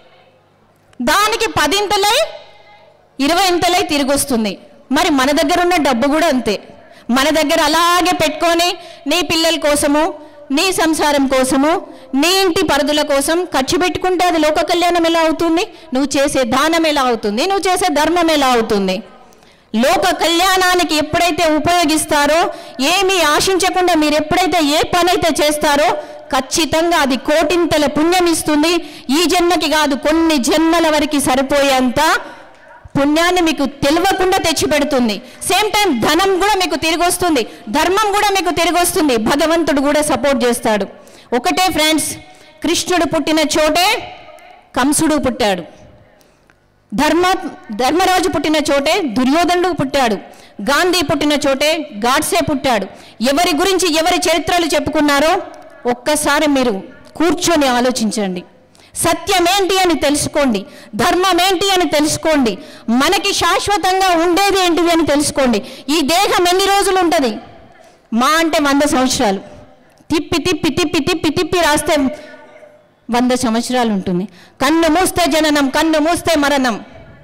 దానికి పదింతలై ఇరవై ఇంతలై తిరిగి వస్తుంది. మరి మన దగ్గర ఉన్న డబ్బు కూడా అంతే. మన దగ్గర అలాగే పెట్టుకొని నీ పిల్లల కోసము, నీ సంసారం కోసము, నీ ఇంటి పరిధుల కోసం ఖర్చు పెట్టుకుంటే అది లోక కళ్యాణం ఎలా అవుతుంది? నువ్వు చేసే దానం ఎలా అవుతుంది? నువ్వు చేసే ధర్మం ఎలా అవుతుంది? లోక కళ్యాణానికి ఎప్పుడైతే ఉపయోగిస్తారో, ఏమీ ఆశించకుండా మీరు ఎప్పుడైతే ఏ పని అయితే చేస్తారో ఖచ్చితంగా అది కోటింతల పుణ్యం ఇస్తుంది. ఈ జన్మకి కాదు, కొన్ని జన్మల వరకు సరిపోయేంత పుణ్యాన్ని మీకు తెలియకుండా తెచ్చిపెడుతుంది. సేమ్ టైం ధనం కూడా మీకు తిరిగి వస్తుంది, ధర్మం కూడా మీకు తిరిగి వస్తుంది. భగవంతుడు కూడా సపోర్ట్ చేస్తాడు. ఒకటే ఫ్రెండ్స్, కృష్ణుడు పుట్టిన చోటే కంసుడు పుట్టాడు, ధర్మ ధర్మరాజు పుట్టిన చోటే దుర్యోధనుడు పుట్టాడు, గాంధీ పుట్టిన చోటే గాడ్సే పుట్టాడు. ఎవరి గురించి ఎవరి చరిత్రలు చెప్పుకున్నారో ఒక్కసారి మీరు కూర్చొని ఆలోచించండి. సత్యమేంటి అని తెలుసుకోండి, ధర్మం ఏంటి అని తెలుసుకోండి, మనకి శాశ్వతంగా ఉండేది ఏంటిది అని తెలుసుకోండి. ఈ దేహం ఎన్ని రోజులు ఉంటుంది? మా అంటే వంద సంవత్సరాలు. తిప్పి తిప్పి తిప్పి తిప్పి తిప్పి రాస్తే వంద సంవత్సరాలు ఉంటుంది. కన్ను మూస్తే జననం, కన్ను మూస్తే మరణం.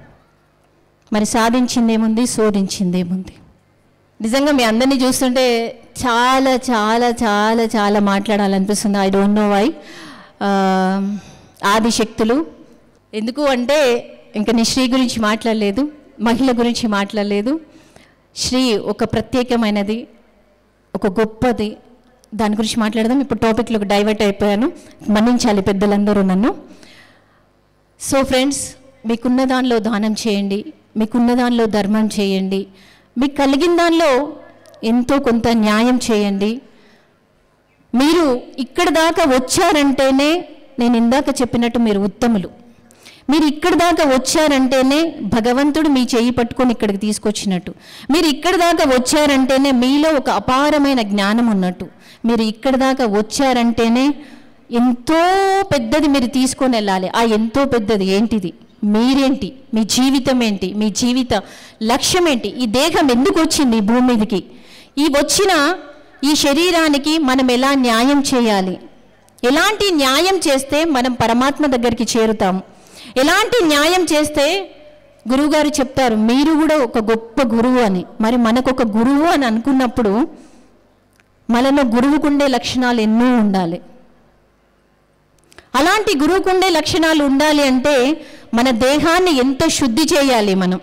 మరి సాధించిందేముంది, శోధించిందేముంది? నిజంగా మీ అందరినీ చూస్తుంటే చాలా చాలా చాలా చాలా మాట్లాడాలనిపిస్తుంది. I don't know why. ఆదిశక్తులు ఎందుకు అంటే, ఇంకా నీ శ్రీ గురించి మాట్లాడలేదు, మహిళ గురించి మాట్లాడలేదు. శ్రీ ఒక ప్రత్యేకమైనది, ఒక గొప్పది, దాని గురించి మాట్లాడదాం. ఇప్పుడు టాపిక్లోకి డైవర్ట్ అయిపోయాను, మన్నించాలి పెద్దలందరూ నన్ను. సో ఫ్రెండ్స్, మీకున్న దానిలో దానం చేయండి, మీకున్న దానిలో ధర్మం చేయండి, మీకు కలిగిన దానిలో ఎంతో కొంత న్యాయం చేయండి. మీరు ఇక్కడ దాకా వచ్చారంటేనే, నేను ఇందాక చెప్పినట్టు మీరు ఉత్తములు. మీరు ఇక్కడ దాకా వచ్చారంటేనే భగవంతుడు మీ చెయ్యి పట్టుకొని ఇక్కడికి తీసుకొచ్చినట్టు. మీరు ఇక్కడ దాకా వచ్చారంటేనే మీలో ఒక అపారమైన జ్ఞానం ఉన్నట్టు. మీరు ఇక్కడ దాకా వచ్చారంటేనే ఎంతో పెద్దది మీరు తీసుకొని వెళ్ళాలి. ఆ ఎంతో పెద్దది ఏంటిది? మీరేంటి? మీ జీవితం ఏంటి? మీ జీవిత లక్ష్యం ఏంటి? ఈ దేహం ఎందుకు వచ్చింది ఈ భూమి మీదకి? ఈ వచ్చిన ఈ శరీరానికి మనం ఎలా న్యాయం చేయాలి? ఎలాంటి న్యాయం చేస్తే మనం పరమాత్మ దగ్గరికి చేరుతాము? ఎలాంటి న్యాయం చేస్తే, గురువుగారు చెప్తారు మీరు కూడా ఒక గొప్ప గురువు అని. మరి మనకు ఒక గురువు అని అనుకున్నప్పుడు మనలో గురువుకుండే లక్షణాలు ఎన్నో ఉండాలి. అలాంటి గురువుకుండే లక్షణాలు ఉండాలి అంటే మన దేహాన్ని ఎంత శుద్ధి చేయాలి? మనం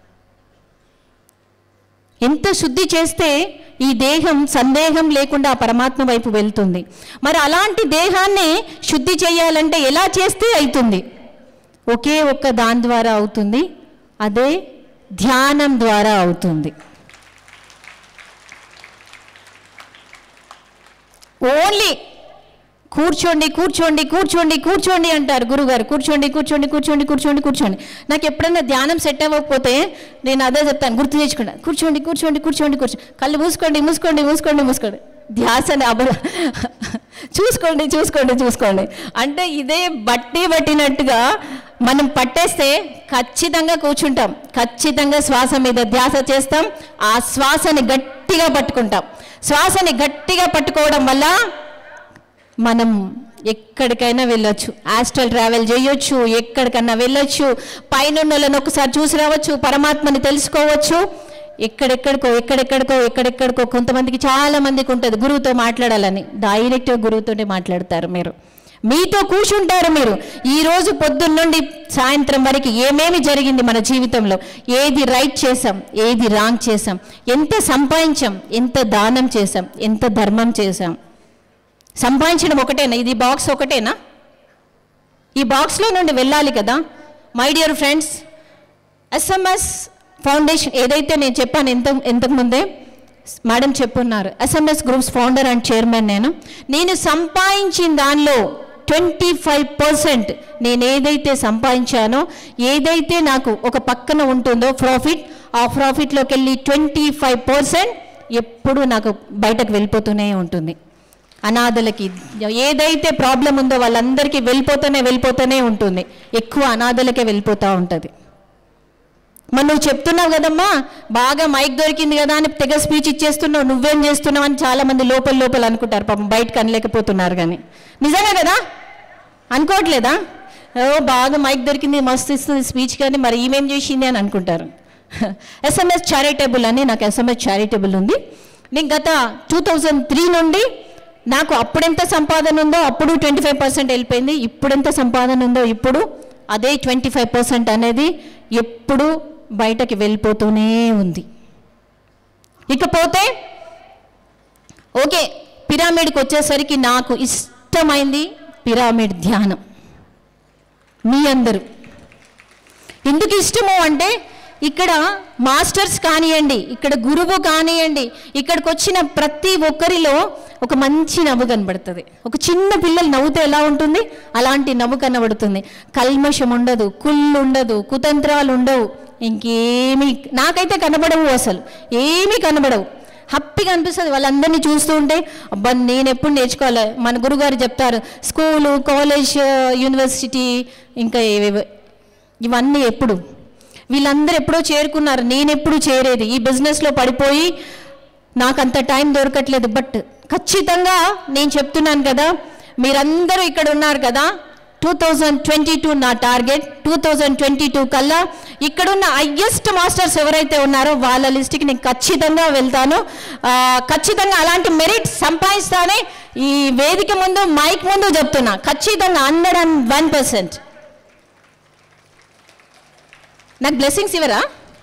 ఎంత శుద్ధి చేస్తే ఈ దేహం సందేహం లేకుండా పరమాత్మ వైపు వెళ్తుంది. మరి అలాంటి దేహాన్ని శుద్ధి చేయాలంటే ఎలా చేస్తే అవుతుంది? ఒకే ఒక్క దాని ద్వారా అవుతుంది, అదే ధ్యానం ద్వారా అవుతుంది. ఓన్లీ కూర్చోండి కూర్చోండి కూర్చోండి కూర్చోండి అంటారు గురుగారు. కూర్చోండి కూర్చోండి కూర్చోండి కూర్చోండి కూర్చోండి. నాకు ఎప్పుడైనా ధ్యానం సెట్ అవ్వకపోతే నేను అదే చెప్తాను, గుర్తు తెచ్చుకుంటా. కూర్చోండి కూర్చోండి కూర్చోండి కూర్చోండి, కళ్ళు మూసుకోండి మూసుకోండి మూసుకోండి మూసుకోండి, ధ్యాసని అబ చూసుకోండి చూసుకోండి చూసుకోండి అంటే ఇదే బట్టి పట్టినట్టుగా మనం పట్టేస్తే ఖచ్చితంగా కూర్చుంటాం, ఖచ్చితంగా శ్వాస మీద ధ్యాస చేస్తాం, ఆ శ్వాసని గట్టిగా పట్టుకుంటాం. శ్వాసని గట్టిగా పట్టుకోవడం వల్ల మనం ఎక్కడికైనా వెళ్ళొచ్చు, ఆస్ట్రల్ ట్రావెల్ చేయొచ్చు, ఎక్కడికన్నా వెళ్ళొచ్చు, పైనున్నలను ఒకసారి చూసి రావచ్చు, పరమాత్మని తెలుసుకోవచ్చు. ఎక్కడెక్కడికో ఎక్కడెక్కడికో ఎక్కడెక్కడికో కొంతమందికి చాలా మందికి ఉంటుంది గురువుతో మాట్లాడాలని, డైరెక్ట్గా గురువుతోనే మాట్లాడతారు. మీరు మీతో కూర్చుంటారు. మీరు ఈరోజు పొద్దున్న నుండి సాయంత్రం వరకు ఏమేమి జరిగింది మన జీవితంలో, ఏది రైట్ చేసాం, ఏది రాంగ్ చేసాం, ఎంత సంపాదించాం, ఎంత దానం చేసాం, ఎంత ధర్మం చేసాం. సంపాదించడం ఒకటేనా? ఇది బాక్స్ ఒకటేనా? ఈ బాక్స్లో నుండి వెళ్ళాలి కదా. My dear friends, SMS foundation ఏదైతే నేను చెప్పాను ఎంత ఇంతకుముందే మేడం చెప్పున్నారు, SMS groups founder and chairman నేను. నేను సంపాదించిన దానిలో ట్వంటీ ఫైవ్ పర్సెంట్ నేను ఏదైతే సంపాదించానో, ఏదైతే నాకు ఒక పక్కన ఉంటుందో ప్రాఫిట్, ఆ ప్రాఫిట్లోకి వెళ్ళి ట్వంటీ ఫైవ్ పర్సెంట్ ఎప్పుడు నాకు బయటకు వెళ్ళిపోతూనే ఉంటుంది. అనాథలకి ఏదైతే ప్రాబ్లం ఉందో వాళ్ళందరికీ వెళ్ళిపోతూనే వెళ్ళిపోతూనే ఉంటుంది, ఎక్కువ అనాథలకే వెళ్ళిపోతూ ఉంటుంది. మరి నువ్వు చెప్తున్నావు కదమ్మా, బాగా మైక్ దొరికింది కదా అని తెగ స్పీచ్ ఇచ్చేస్తున్నావు, నువ్వేం చేస్తున్నావు అని చాలామంది లోపల లోపల అనుకుంటారు, పాపం బయటకు అనలేకపోతున్నారు. కానీ నిజంగా కదా, అనుకోవట్లేదా? ఓ బాగా మైక్ దొరికింది, మస్తు ఇస్తుంది స్పీచ్, కానీ మరి ఈమెం చేసింది అని అనుకుంటారు. ఎస్ఎంఎస్ చారిటబుల్ అని నాకు ఎస్ఎంఎస్ చారిటబుల్ ఉంది. నేను గత టూ థౌజండ్ త్రీ నుండి నాకు అప్పుడెంత సంపాదన ఉందో అప్పుడు ట్వంటీ ఫైవ్ పర్సెంట్ వెళ్ళిపోయింది, ఇప్పుడెంత సంపాదన ఉందో ఇప్పుడు అదే ట్వంటీ ఫైవ్ పర్సెంట్ అనేది ఎప్పుడు బయటకి వెళ్ళిపోతూనే ఉంది. ఇకపోతే ఓకే, పిరమిడ్కి వచ్చేసరికి నాకు ఇష్టమైంది పిరమిడ్ ధ్యానం. మీ అందరూ ఎందుకు ఇష్టమో అంటే ఇక్కడ మాస్టర్స్ కానివ్వండి, ఇక్కడ గురువు కానివ్వండి, ఇక్కడికి వచ్చిన ప్రతి ఒక్కరిలో ఒక మంచి నవ్వు కనబడుతుంది. ఒక చిన్న పిల్లలు నవ్వుతే ఎలా ఉంటుంది అలాంటి నవ్వు కనబడుతుంది. కల్మషం ఉండదు, కుళ్ళు ఉండదు, కుతంత్రాలు ఉండవు, ఇంకేమీ నాకైతే కనబడవు, అసలు ఏమీ కనబడవు. హ్యాపీగా అనిపిస్తుంది వాళ్ళందరినీ చూస్తూ ఉంటే. అబ్బా నేను ఎప్పుడు నేర్చుకోవాలి. మన గురుగారు చెప్తారు, స్కూలు, కాలేజ్, యూనివర్సిటీ, ఇంకా ఇవన్నీ ఎప్పుడు వీళ్ళందరూ ఎప్పుడో చేరుకున్నారు, నేను ఎప్పుడు చేరేది. ఈ బిజినెస్లో పడిపోయి నాకు అంత టైం దొరకట్లేదు. బట్ ఖచ్చితంగా నేను చెప్తున్నాను కదా, మీరందరూ ఇక్కడ ఉన్నారు కదా, టూ థౌజండ్ ట్వంటీ టూ నా టార్గెట్. టూ థౌజండ్ ట్వంటీ టూ కల్లా ఇక్కడున్న హైయెస్ట్ మాస్టర్స్ ఎవరైతే ఉన్నారో వాళ్ళ లిస్ట్కి నేను ఖచ్చితంగా వెళ్తాను. ఖచ్చితంగా అలాంటి మెరిట్ సంపాదిస్తానే ఈ వేదిక ముందు, మైక్ ముందు చెప్తున్నా, ఖచ్చితంగా హండ్రెడ్ అండ్ వన్ పర్సెంట్. నాకు బ్లెస్సింగ్స్ ఇవ్వరా?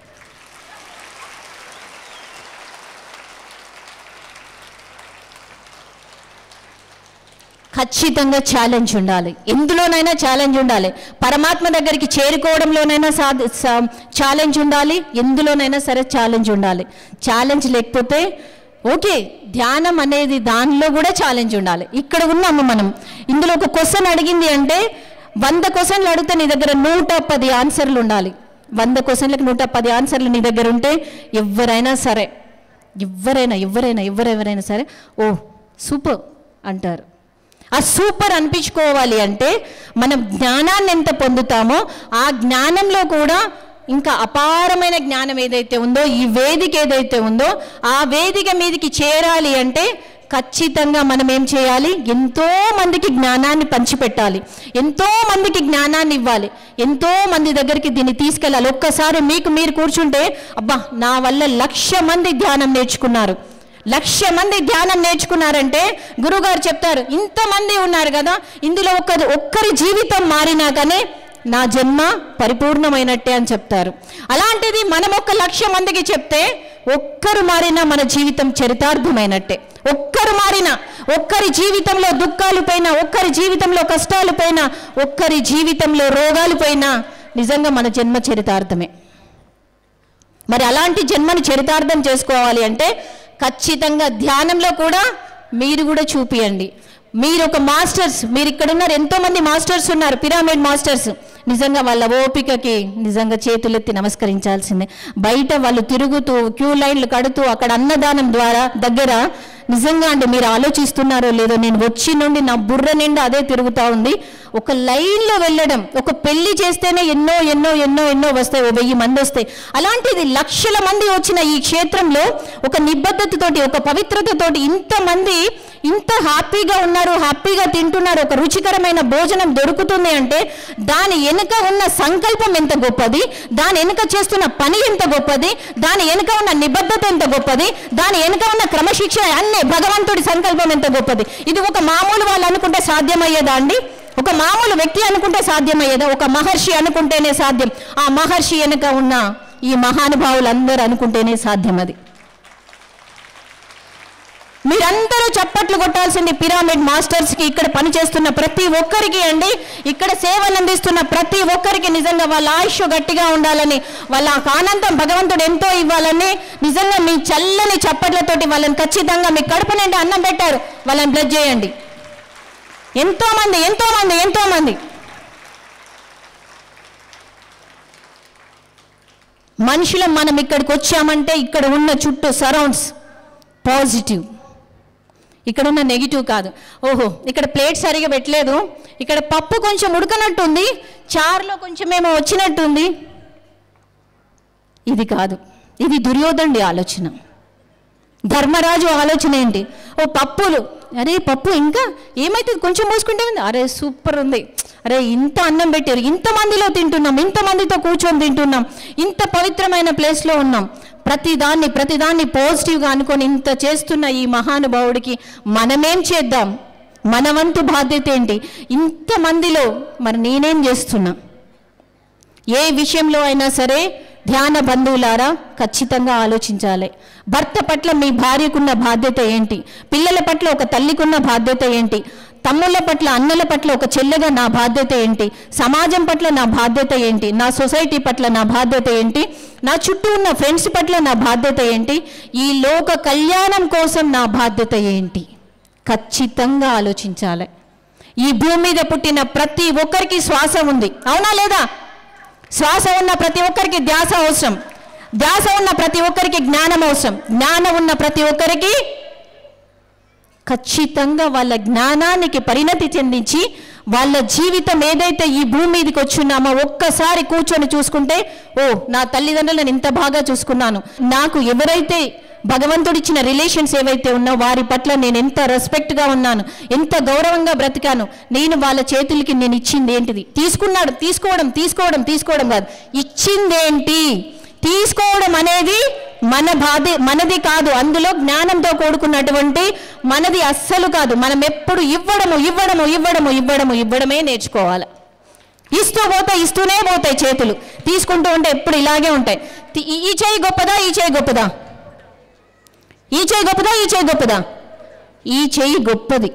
ఖచ్చితంగా ఛాలెంజ్ ఉండాలి, ఎందులోనైనా ఛాలెంజ్ ఉండాలి. పరమాత్మ దగ్గరికి చేరుకోవడంలోనైనా సాధి ఛాలెంజ్ ఉండాలి, ఎందులోనైనా సరే ఛాలెంజ్ ఉండాలి. ఛాలెంజ్ లేకపోతే ఓకే, ధ్యానం అనేది దానిలో కూడా ఛాలెంజ్ ఉండాలి. ఇక్కడ ఉన్నాము మనం, ఇందులో ఒక క్వశ్చన్ అడిగింది అంటే వంద క్వశ్చన్లు అడిగితే నీ దగ్గర నూట పది ఆన్సర్లు ఉండాలి. వంద క్వశ్చన్లకు నూట పది ఆన్సర్లు నీ దగ్గర ఉంటే ఎవరైనా సరే, ఎవరైనా ఎవరైనా ఎవరెవరైనా సరే ఓ సూపర్ అంటారు. ఆ సూపర్ అనిపించుకోవాలి అంటే మనం జ్ఞానాన్ని ఎంత పొందుతామో ఆ జ్ఞానంలో కూడా ఇంకా అపారమైన జ్ఞానం ఏదైతే ఉందో, ఈ వేదిక ఏదైతే ఉందో ఆ వేదిక మీదకి చేరాలి అంటే ఖచ్చితంగా మనం ఏం చేయాలి, ఎంతో మందికి జ్ఞానాన్ని పంచిపెట్టాలి, ఎంతో మందికి జ్ఞానాన్ని ఇవ్వాలి, ఎంతో మంది దగ్గరికి దీన్ని తీసుకెళ్ళాలి. ఒక్కసారి మీకు మీరు కూర్చుంటే అబ్బా నా వల్ల లక్ష మంది ధ్యానం నేర్చుకున్నారు, లక్ష మంది ధ్యానం నేర్చుకున్నారంటే గురుగారు చెప్తారు ఇంతమంది ఉన్నారు కదా, ఇందులో ఒక్కరి ఒక్కరి జీవితం మారినా కానీ నా జన్మ పరిపూర్ణమైనట్టే అని చెప్తారు. అలాంటిది మనం ఒక లక్ష మందికి చెప్తే ఒక్కరు మారినా మన జీవితం చరితార్థమైనట్టే. ఒక్కరు మారినా, ఒక్కరి జీవితంలో దుఃఖాలు పైన, ఒక్కరి జీవితంలో కష్టాలు పైన, ఒక్కరి జీవితంలో రోగాలు పైన నిజంగా మన జన్మ చరితార్థమే. మరి అలాంటి జన్మను చరితార్థం చేసుకోవాలి అంటే ఖచ్చితంగా ధ్యానంలో కూడా మీరు కూడా చూపియండి. మీరు ఒక మాస్టర్స్, మీరు ఇక్కడ ఉన్నారు, ఎంతోమంది మాస్టర్స్ ఉన్నారు, పిరమిడ్ మాస్టర్స్. నిజంగా వాళ్ళ ఓపికకి నిజంగా చేతులెత్తి నమస్కరించాల్సిందే. బయట వాళ్ళు తిరుగుతూ క్యూ లైన్లు కడుతూ అక్కడ అన్నదానం ద్వారా దగ్గర నిజంగా అంటే మీరు ఆలోచిస్తున్నారో లేదో, నేను వచ్చి నుండి నా బుర్ర నిండా అదే తిరుగుతూ ఉంది. ఒక లైన్లో వెళ్ళడం, ఒక పెళ్లి చేస్తేనే ఎన్నో ఎన్నో ఎన్నో ఎన్నో వస్తాయి, ఓ వెయ్యి మంది వస్తాయి. అలాంటిది లక్షల మంది వచ్చిన ఈ క్షేత్రంలో ఒక నిబద్ధతతోటి, ఒక పవిత్రతతోటి ఇంతమంది ఇంత హ్యాపీగా ఉన్నారు, హ్యాపీగా తింటున్నారు, ఒక రుచికరమైన భోజనం దొరుకుతుంది అంటే దాని వెనుక ఉన్న సంకల్పం ఎంత గొప్పది, దాని వెనుక చేస్తున్న పని ఎంత గొప్పది, దాని వెనుక ఉన్న నిబద్ధత ఎంత గొప్పది, దాని వెనుక ఉన్న క్రమశిక్షణ అన్నీ భగవంతుడి సంకల్పం ఎంత గొప్పది. ఇది ఒక మామూలు వాళ్ళు అనుకుంటే సాధ్యమయ్యేదా అండి? ఒక మామూలు వ్యక్తి అనుకుంటే సాధ్యమయ్యేదా? ఒక మహర్షి అనుకుంటేనే సాధ్యం. ఆ మహర్షి వెనుక ఉన్న ఈ మహానుభావులు అందరూ అనుకుంటేనే సాధ్యం. అది మీరందరూ చప్పట్లు కొట్టాల్సింది పిరమిడ్ మాస్టర్స్కి, ఇక్కడ పనిచేస్తున్న ప్రతి ఒక్కరికి అండి, ఇక్కడ సేవలు అందిస్తున్న ప్రతి ఒక్కరికి నిజంగా వాళ్ళ ఆయుష్ గట్టిగా ఉండాలని, వాళ్ళ ఆనందం భగవంతుడు ఎంతో ఇవ్వాలని నిజంగా మీ చల్లని చప్పట్లతోటి వాళ్ళని ఖచ్చితంగా మీ కడుపు నిండా అన్నం పెట్టారు, వాళ్ళని బ్లెస్ చేయండి. ఎంతోమంది ఎంతోమంది ఎంతోమంది మనుషులం మనం ఇక్కడికి వచ్చామంటే ఇక్కడ ఉన్న చుట్టూ సరౌండ్స్ పాజిటివ్. ఇక్కడ ఉన్న నెగిటివ్ కాదు. ఓహో ఇక్కడ ప్లేట్ సరిగా పెట్టలేదు, ఇక్కడ పప్పు కొంచెం ఉడకనట్టుంది, చారులో కొంచెమేమో వచ్చినట్టుంది. ఇది కాదు, ఇది దుర్యోధనుడి ఆలోచన. ధర్మరాజు ఆలోచన ఏంటి? ఓ పప్పులు, అరే పప్పు ఇంకా ఏమైతుంది, కొంచెం మోసుకుంటే ఉంది, అరే సూపర్ ఉంది, అరే ఇంత అన్నం పెట్టారు, ఇంతమందిలో తింటున్నాం, ఇంతమందితో కూర్చొని తింటున్నాం, ఇంత పవిత్రమైన ప్లేస్లో ఉన్నాం, ప్రతిదాన్ని ప్రతిదాన్ని పాజిటివ్గా అనుకొని ఇంత చేస్తున్న ఈ మహానుభావుడికి మనమేం చేద్దాం, మన వంతు బాధ్యత ఏంటి, ఇంతమందిలో మరి నేనేం చేస్తున్నా? ఏ విషయంలో అయినా సరే ధ్యాన బంధువులారా ఖచ్చితంగా ఆలోచించాలి. భర్త పట్ల మీ భార్యకున్న బాధ్యత ఏంటి, పిల్లల పట్ల ఒక తల్లికున్న బాధ్యత ఏంటి, తమ్ముళ్ళ పట్ల అన్నల పట్ల ఒక చెల్లెగా నా బాధ్యత ఏంటి, సమాజం పట్ల నా బాధ్యత ఏంటి, నా సొసైటీ పట్ల నా బాధ్యత ఏంటి, నా చుట్టూ ఉన్న ఫ్రెండ్స్ పట్ల నా బాధ్యత ఏంటి, ఈ లోక కళ్యాణం కోసం నా బాధ్యత ఏంటి, ఖచ్చితంగా ఆలోచించాలి. ఈ భూమి మీద పుట్టిన ప్రతి ఒక్కరికి శ్వాస ఉంది, అవునా లేదా? శ్వాస ఉన్న ప్రతి ఒక్కరికి ధ్యాస అవసరం, ధ్యాస ఉన్న ప్రతి ఒక్కరికి జ్ఞానం అవసరం, జ్ఞానం ఉన్న ప్రతి ఒక్కరికి ఖచ్చితంగా వాళ్ళ జ్ఞానానికి పరిణతి చెందించి వాళ్ళ జీవితం ఏదైతే ఈ భూమి మీదకి వచ్చున్నామో ఒక్కసారి కూర్చొని చూసుకుంటే, ఓ నా తల్లిదండ్రులు నేను ఇంత బాగా చూసుకున్నాను, నాకు ఎవరైతే భగవంతుడిచ్చిన రిలేషన్స్ ఏవైతే ఉన్నా వారి పట్ల నేను ఎంత రెస్పెక్ట్గా ఉన్నాను, ఎంత గౌరవంగా బ్రతికాను, నేను వాళ్ళ చేతులకి నేను ఇచ్చింది ఏంటిది, తీసుకున్నాడు తీసుకోవడం తీసుకోవడం తీసుకోవడం కాదు, ఇచ్చిందేంటి, తీసుకోవడం అనేది మన బాధ మనది కాదు, అందులో జ్ఞానంతో కూడుకున్నటువంటి మనది అస్సలు కాదు. మనం ఎప్పుడు ఇవ్వడము ఇవ్వడము ఇవ్వడము ఇవ్వడము ఇవ్వడమే నేర్చుకోవాలి. ఇస్తూ పోతాయి, ఇస్తూనే పోతాయి చేతులు, తీసుకుంటూ ఉంటే ఎప్పుడు ఇలాగే ఉంటాయి. ఈ చేయి గొప్పదా, ఈ చేయి గొప్పదా, ఈ చేయి గొప్పదా, ఈ చేయి గొప్పదా, ఈ చేయి గొప్పది,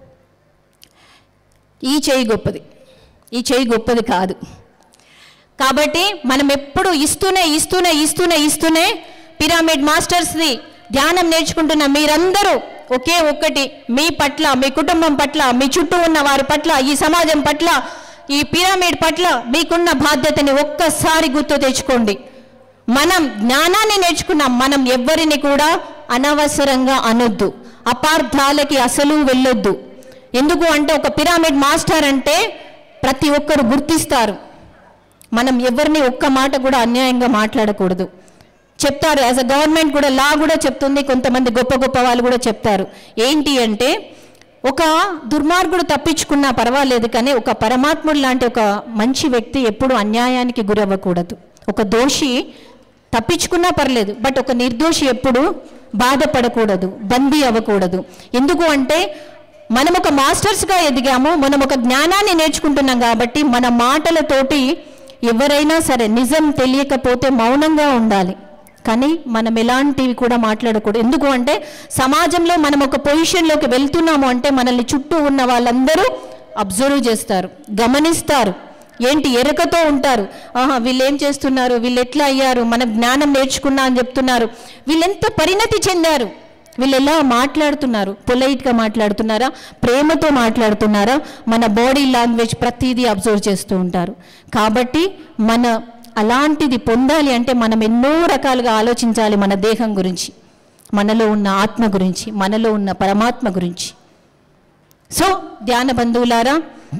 ఈ చేయి గొప్పది, ఈ చేయి గొప్పది కాదు. కాబట్టి మనం ఎప్పుడు ఇస్తూనే ఇస్తూనే ఇస్తూనే ఇస్తూనే పిరమిడ్ మాస్టర్స్ది ధ్యానం నేర్చుకుంటున్న మీరందరూ ఒకే ఒక్కటి, మీ పట్ల, మీ కుటుంబం పట్ల, మీ చుట్టూ ఉన్న వారి పట్ల, ఈ సమాజం పట్ల, ఈ పిరమిడ్ పట్ల మీకున్న బాధ్యతని ఒక్కసారి గుర్తు తెచ్చుకోండి. మనం జ్ఞానాన్ని నేర్చుకున్నాం, మనం ఎవ్వరిని కూడా అనవసరంగా అనొద్దు, అపార్థాలకి అసలు వెళ్ళొద్దు. ఎందుకు అంటే ఒక పిరమిడ్ మాస్టర్ అంటే ప్రతి ఒక్కరు గుర్తిస్తారు. మనం ఎవరిని ఒక్క మాట కూడా అన్యాయంగా మాట్లాడకూడదు. చెప్తారు, యాజ్ అ గవర్నమెంట్ కూడా లా కూడా చెప్తుంది, కొంతమంది గొప్ప గొప్ప వాళ్ళు కూడా చెప్తారు. ఏంటి అంటే ఒక దుర్మార్గుడు తప్పించుకున్నా పర్వాలేదు, కానీ ఒక పరమాత్ముడు లాంటి ఒక మంచి వ్యక్తి ఎప్పుడు అన్యాయానికి గురవ్వకూడదు. ఒక దోషి తప్పించుకున్నా పర్లేదు, బట్ ఒక నిర్దోషి ఎప్పుడు బాధపడకూడదు, బందీ అవ్వకూడదు. ఎందుకు అంటే మనం ఒక మాస్టర్స్గా ఎదిగాము, మనం ఒక జ్ఞానాన్ని నేర్చుకుంటున్నాం కాబట్టి మన మాటలతోటి ఎవరైనా సరే నిజం తెలియకపోతే మౌనంగా ఉండాలి, కానీ మనం ఎలాంటివి కూడా మాట్లాడకూడదు. ఎందుకు అంటే సమాజంలో మనం ఒక పొజిషన్లోకి వెళ్తున్నాము అంటే మనల్ని చుట్టూ ఉన్న వాళ్ళందరూ అబ్జర్వ్ చేస్తారు, గమనిస్తారు, ఏంటి ఎరకతో ఉంటారు. ఆహా వీళ్ళు ఏం చేస్తున్నారు, వీళ్ళు ఎట్లా అయ్యారు, మన జ్ఞానం నేర్చుకున్నా అని చెప్తున్నారు, వీళ్ళెంత పరిణతి చెందారు, వీళ్ళు ఎలా మాట్లాడుతున్నారు, పొలైట్గా మాట్లాడుతున్నారా, ప్రేమతో మాట్లాడుతున్నారా, మన బాడీ లాంగ్వేజ్ ప్రతిదీ అబ్జర్వ్ చేస్తూ ఉంటారు. కాబట్టి మన అలాంటిది పొందాలి అంటే మనం ఎన్నో రకాలుగా ఆలోచించాలి, మన దేహం గురించి, మనలో ఉన్న ఆత్మ గురించి, మనలో ఉన్న పరమాత్మ గురించి. సో ధ్యాన బంధువులారా,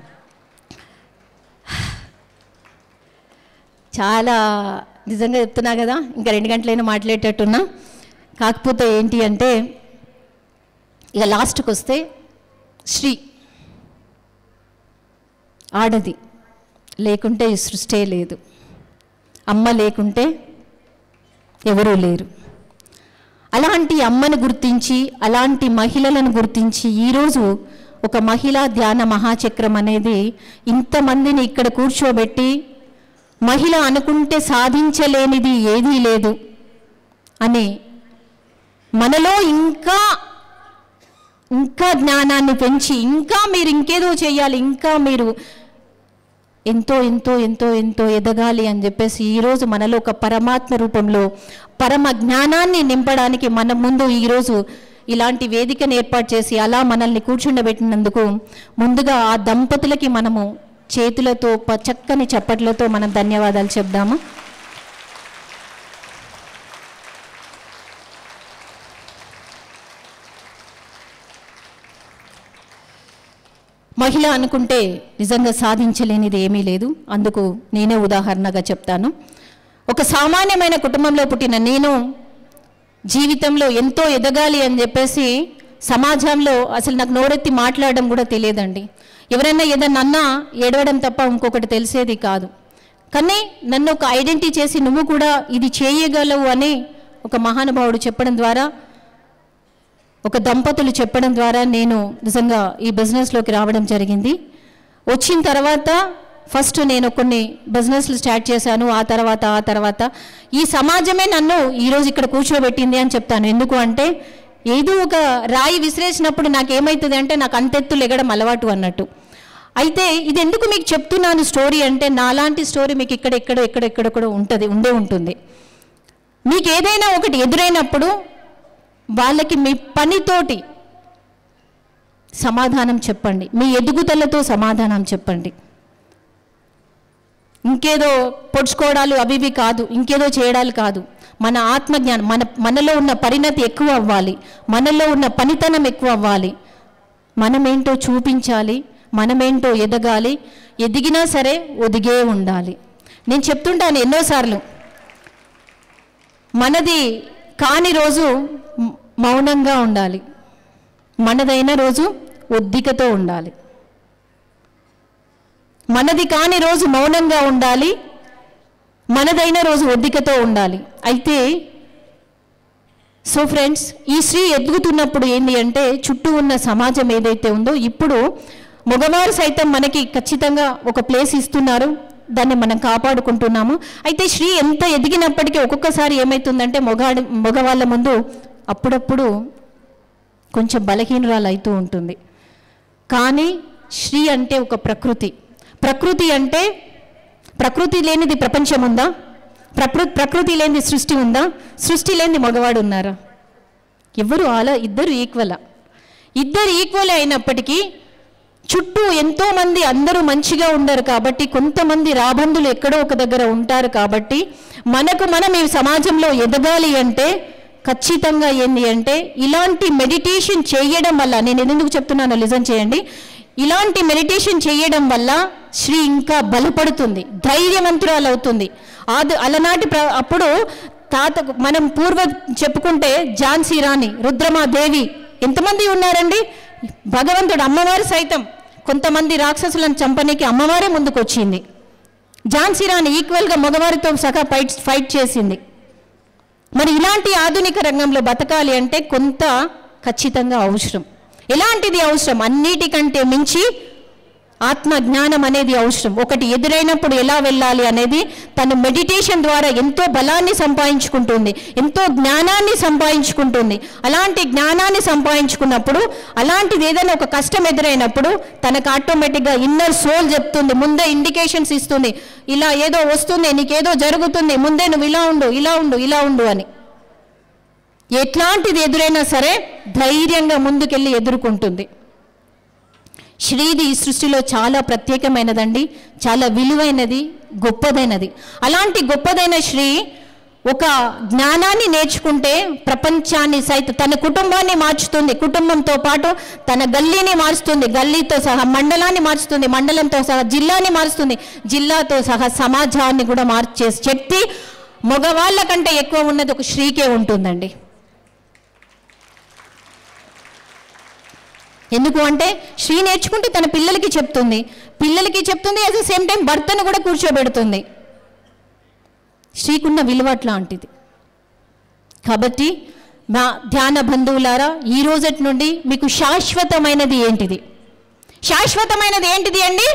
చాలా నిజంగా చెప్తున్నా కదా, ఇంకా రెండు గంటలైనా మాట్లాడేటట్టున్నా. కాకపోతే ఏంటి అంటే ఇక లాస్ట్కి వస్తే శ్రీ ఆడది లేకుంటే ఈ సృష్టి లేదు, అమ్మ లేకుంటే ఎవరూ లేరు. అలాంటి అమ్మను గుర్తించి, అలాంటి మహిళలను గుర్తించి ఈరోజు ఒక మహిళా ధ్యాన మహాచక్రం అనేది ఇంతమందిని ఇక్కడ కూర్చోబెట్టి, మహిళ అనుకుంటే సాధించలేనిది ఏదీ లేదు అని మనలో ఇంకా ఇంకా జ్ఞానాన్ని పెంచి, ఇంకా మీరు ఇంకేదో చేయాలి, ఇంకా మీరు ఎంతో ఎంతో ఎంతో ఎంతో ఎదగాలి అని చెప్పేసి ఈరోజు మనలో ఒక పరమాత్మ రూపంలో పరమ జ్ఞానాన్ని నింపడానికి మన ముందు ఈరోజు ఇలాంటి వేదికను ఏర్పాటు చేసి అలా మనల్ని కూర్చుండబెట్టినందుకు ముందుగా ఆ దంపతులకి మనము చేతులతో చక్కని చప్పట్లతో మనం ధన్యవాదాలు చెప్దాము. మహిళ అనుకుంటే నిజంగా సాధించలేనిది ఏమీ లేదు. అందుకు నేనే ఉదాహరణగా చెప్తాను. ఒక సామాన్యమైన కుటుంబంలో పుట్టిన నేను జీవితంలో ఎంతో ఎదగాలి అని చెప్పేసి సమాజంలో అసలు నాకు నోరెత్తి మాట్లాడడం కూడా తెలియదండి. ఎవరైనా ఏదన్నా అన్నా ఏడవడం తప్ప ఇంకొకటి తెలిసేది కాదు. కానీ నన్ను ఒక ఐడెంటిటీ చేసి నువ్వు కూడా ఇది చేయగలవు అని ఒక మహానుభావుడు చెప్పడం ద్వారా, ఒక దంపతులు చెప్పడం ద్వారా నేను నిజంగా ఈ బిజినెస్లోకి రావడం జరిగింది. వచ్చిన తర్వాత ఫస్ట్ నేను కొన్ని బిజినెస్లు స్టార్ట్ చేశాను. ఆ తర్వాత ఆ తర్వాత ఈ సమాజమే నన్ను ఈరోజు ఇక్కడ కూర్చోబెట్టింది అని చెప్తాను. ఎందుకు అంటే ఏదో ఒక రాయి విసిరేసినప్పుడు నాకు ఏమవుతుంది అంటే నాకు అంతెత్తులు ఎగడం అలవాటు అన్నట్టు. అయితే ఇది ఎందుకు మీకు చెప్తున్నాను స్టోరీ అంటే నాలాంటి స్టోరీ మీకు ఇక్కడ ఎక్కడ ఎక్కడెక్కడ కూడా ఉంటుంది ఉండే ఉంటుంది. మీకు ఏదైనా ఒకటి ఎదురైనప్పుడు వాళ్ళకి మీ పనితోటి సమాధానం చెప్పండి, మీ ఎదుగుదలతో సమాధానం చెప్పండి. ఇంకేదో పొడుచుకోవడాలు అవి ఇవి కాదు, ఇంకేదో చేయడాలు కాదు. మన ఆత్మజ్ఞానం, మన మనలో ఉన్న పరిణతి ఎక్కువ అవ్వాలి, మనలో ఉన్న పనితనం ఎక్కువ అవ్వాలి. మనమేంటో చూపించాలి, మనమేంటో ఎదగాలి. ఎదిగినా సరే ఒదిగే ఉండాలి. నేను చెప్తుంటాను ఎన్నోసార్లు, మనది కాని రోజు మౌనంగా ఉండాలి, మనదైన రోజు ఒద్దికతో ఉండాలి. మనది కాని రోజు మౌనంగా ఉండాలి, మనదైన రోజు ఒద్దికతో ఉండాలి. అయితే సో ఫ్రెండ్స్, ఈ స్త్రీ ఎదుగుతున్నప్పుడు ఏంటి అంటే చుట్టూ ఉన్న సమాజం ఏదైతే ఉందో, ఇప్పుడు మగవారు సైతం మనకి ఖచ్చితంగా ఒక ప్లేస్ ఇస్తున్నారు, దాన్ని మనం కాపాడుకుంటున్నాము. అయితే స్త్రీ ఎంత ఎదిగినప్పటికీ ఒక్కొక్కసారి ఏమవుతుందంటే మగవాడి మగవాళ్ళ ముందు అప్పుడప్పుడు కొంచెం బలహీనరాలు అవుతూ ఉంటుంది. కానీ స్త్రీ అంటే ఒక ప్రకృతి. ప్రకృతి అంటే ప్రకృతి లేనిది ప్రపంచం ఉందా? ప్రకృతి ప్రకృతి లేనిది సృష్టి ఉందా? సృష్టి లేనిది మగవాడు ఉన్నారా? ఎవరు అలా? ఇద్దరు ఈక్వలా. ఇద్దరు ఈక్వల్ అయినప్పటికీ చుట్టూ ఎంతోమంది అందరూ మంచిగా ఉండరు కాబట్టి, కొంతమంది రాబందులు ఎక్కడో ఒక దగ్గర ఉంటారు కాబట్టి, మనకు మనం ఈ సమాజంలో ఎదగాలి అంటే ఖచ్చితంగా ఏంటి అంటే ఇలాంటి మెడిటేషన్ చేయడం వల్ల, నేను ఎందుకు చెప్తున్నానో లిజన్ చేయండి. ఇలాంటి మెడిటేషన్ చేయడం వల్ల స్త్రీ ఇంకా బలపడుతుంది, ధైర్యవంతురాలు అవుతుంది. అది అలనాటి ప్ర అప్పుడు తాత మనం పూర్వ చెప్పుకుంటే ఝాన్సీ రాణి, రుద్రమాదేవి ఎంతమంది ఉన్నారండి? భగవంతుడు, అమ్మవారు సైతం కొంతమంది రాక్షసులను చంపనీకి అమ్మవారే ముందుకు వచ్చింది. ఝాన్సీ రాణి ఈక్వల్గా మగవారితో సహా ఫైట్ ఫైట్ చేసింది. మరి ఇలాంటి ఆధునిక రంగంలో బతకాలి అంటే కొంత ఖచ్చితంగా అవసరం. ఎలాంటిది అవసరం? అన్నిటికంటే మించి ఆత్మ జ్ఞానం అనేది అవసరం. ఒకటి ఎదురైనప్పుడు ఎలా వెళ్ళాలి అనేది తను మెడిటేషన్ ద్వారా ఎంతో బలాన్ని సంపాదించుకుంటుంది, ఎంతో జ్ఞానాన్ని సంపాదించుకుంటుంది. అలాంటి జ్ఞానాన్ని సంపాదించుకున్నప్పుడు, అలాంటిది ఏదైనా ఒక కష్టం ఎదురైనప్పుడు తనకు ఆటోమేటిక్గా ఇన్నర్ సోల్ చెప్తుంది, ముందే ఇండికేషన్స్ ఇస్తుంది, ఇలా ఏదో వస్తుంది, నీకేదో జరుగుతుంది, ముందే నువ్వు ఇలా ఉండు ఇలా ఉండు ఇలా ఉండు అని. ఎట్లాంటిది ఎదురైనా సరే ధైర్యంగా ముందుకెళ్ళి ఎదుర్కొంటుంది. శ్రీది ఈ సృష్టిలో చాలా ప్రత్యేకమైనదండి, చాలా విలువైనది, గొప్పదైనది. అలాంటి గొప్పదైన శ్రీ ఒక జ్ఞానాన్ని నేర్చుకుంటే ప్రపంచాన్ని సైతం, తన కుటుంబాన్ని మార్చుతుంది, కుటుంబంతో పాటు తన గల్లీని మారుస్తుంది, గల్లీతో సహా మండలాన్ని మారుస్తుంది, మండలంతో సహా జిల్లాని మారుస్తుంది, జిల్లాతో సహా సమాజాన్ని కూడా మార్చే శక్తి మగవాళ్ళ కంటే ఎక్కువ ఉన్నది ఒక స్త్రీకే ఉంటుందండి. ఎందుకు అంటే స్త్రీ నేర్చుకుంటే తన పిల్లలకి చెప్తుంది, పిల్లలకి చెప్తుంది, అట్ ద సేమ్ టైం భర్తను కూడా కూర్చోబెడుతుంది. స్త్రీకున్న విలువ అట్లాంటిది. కాబట్టి మా ధ్యాన బంధువులారా, ఈ రోజటి నుండి మీకు శాశ్వతమైనది ఏంటిది? శాశ్వతమైనది ఏంటిది అండి?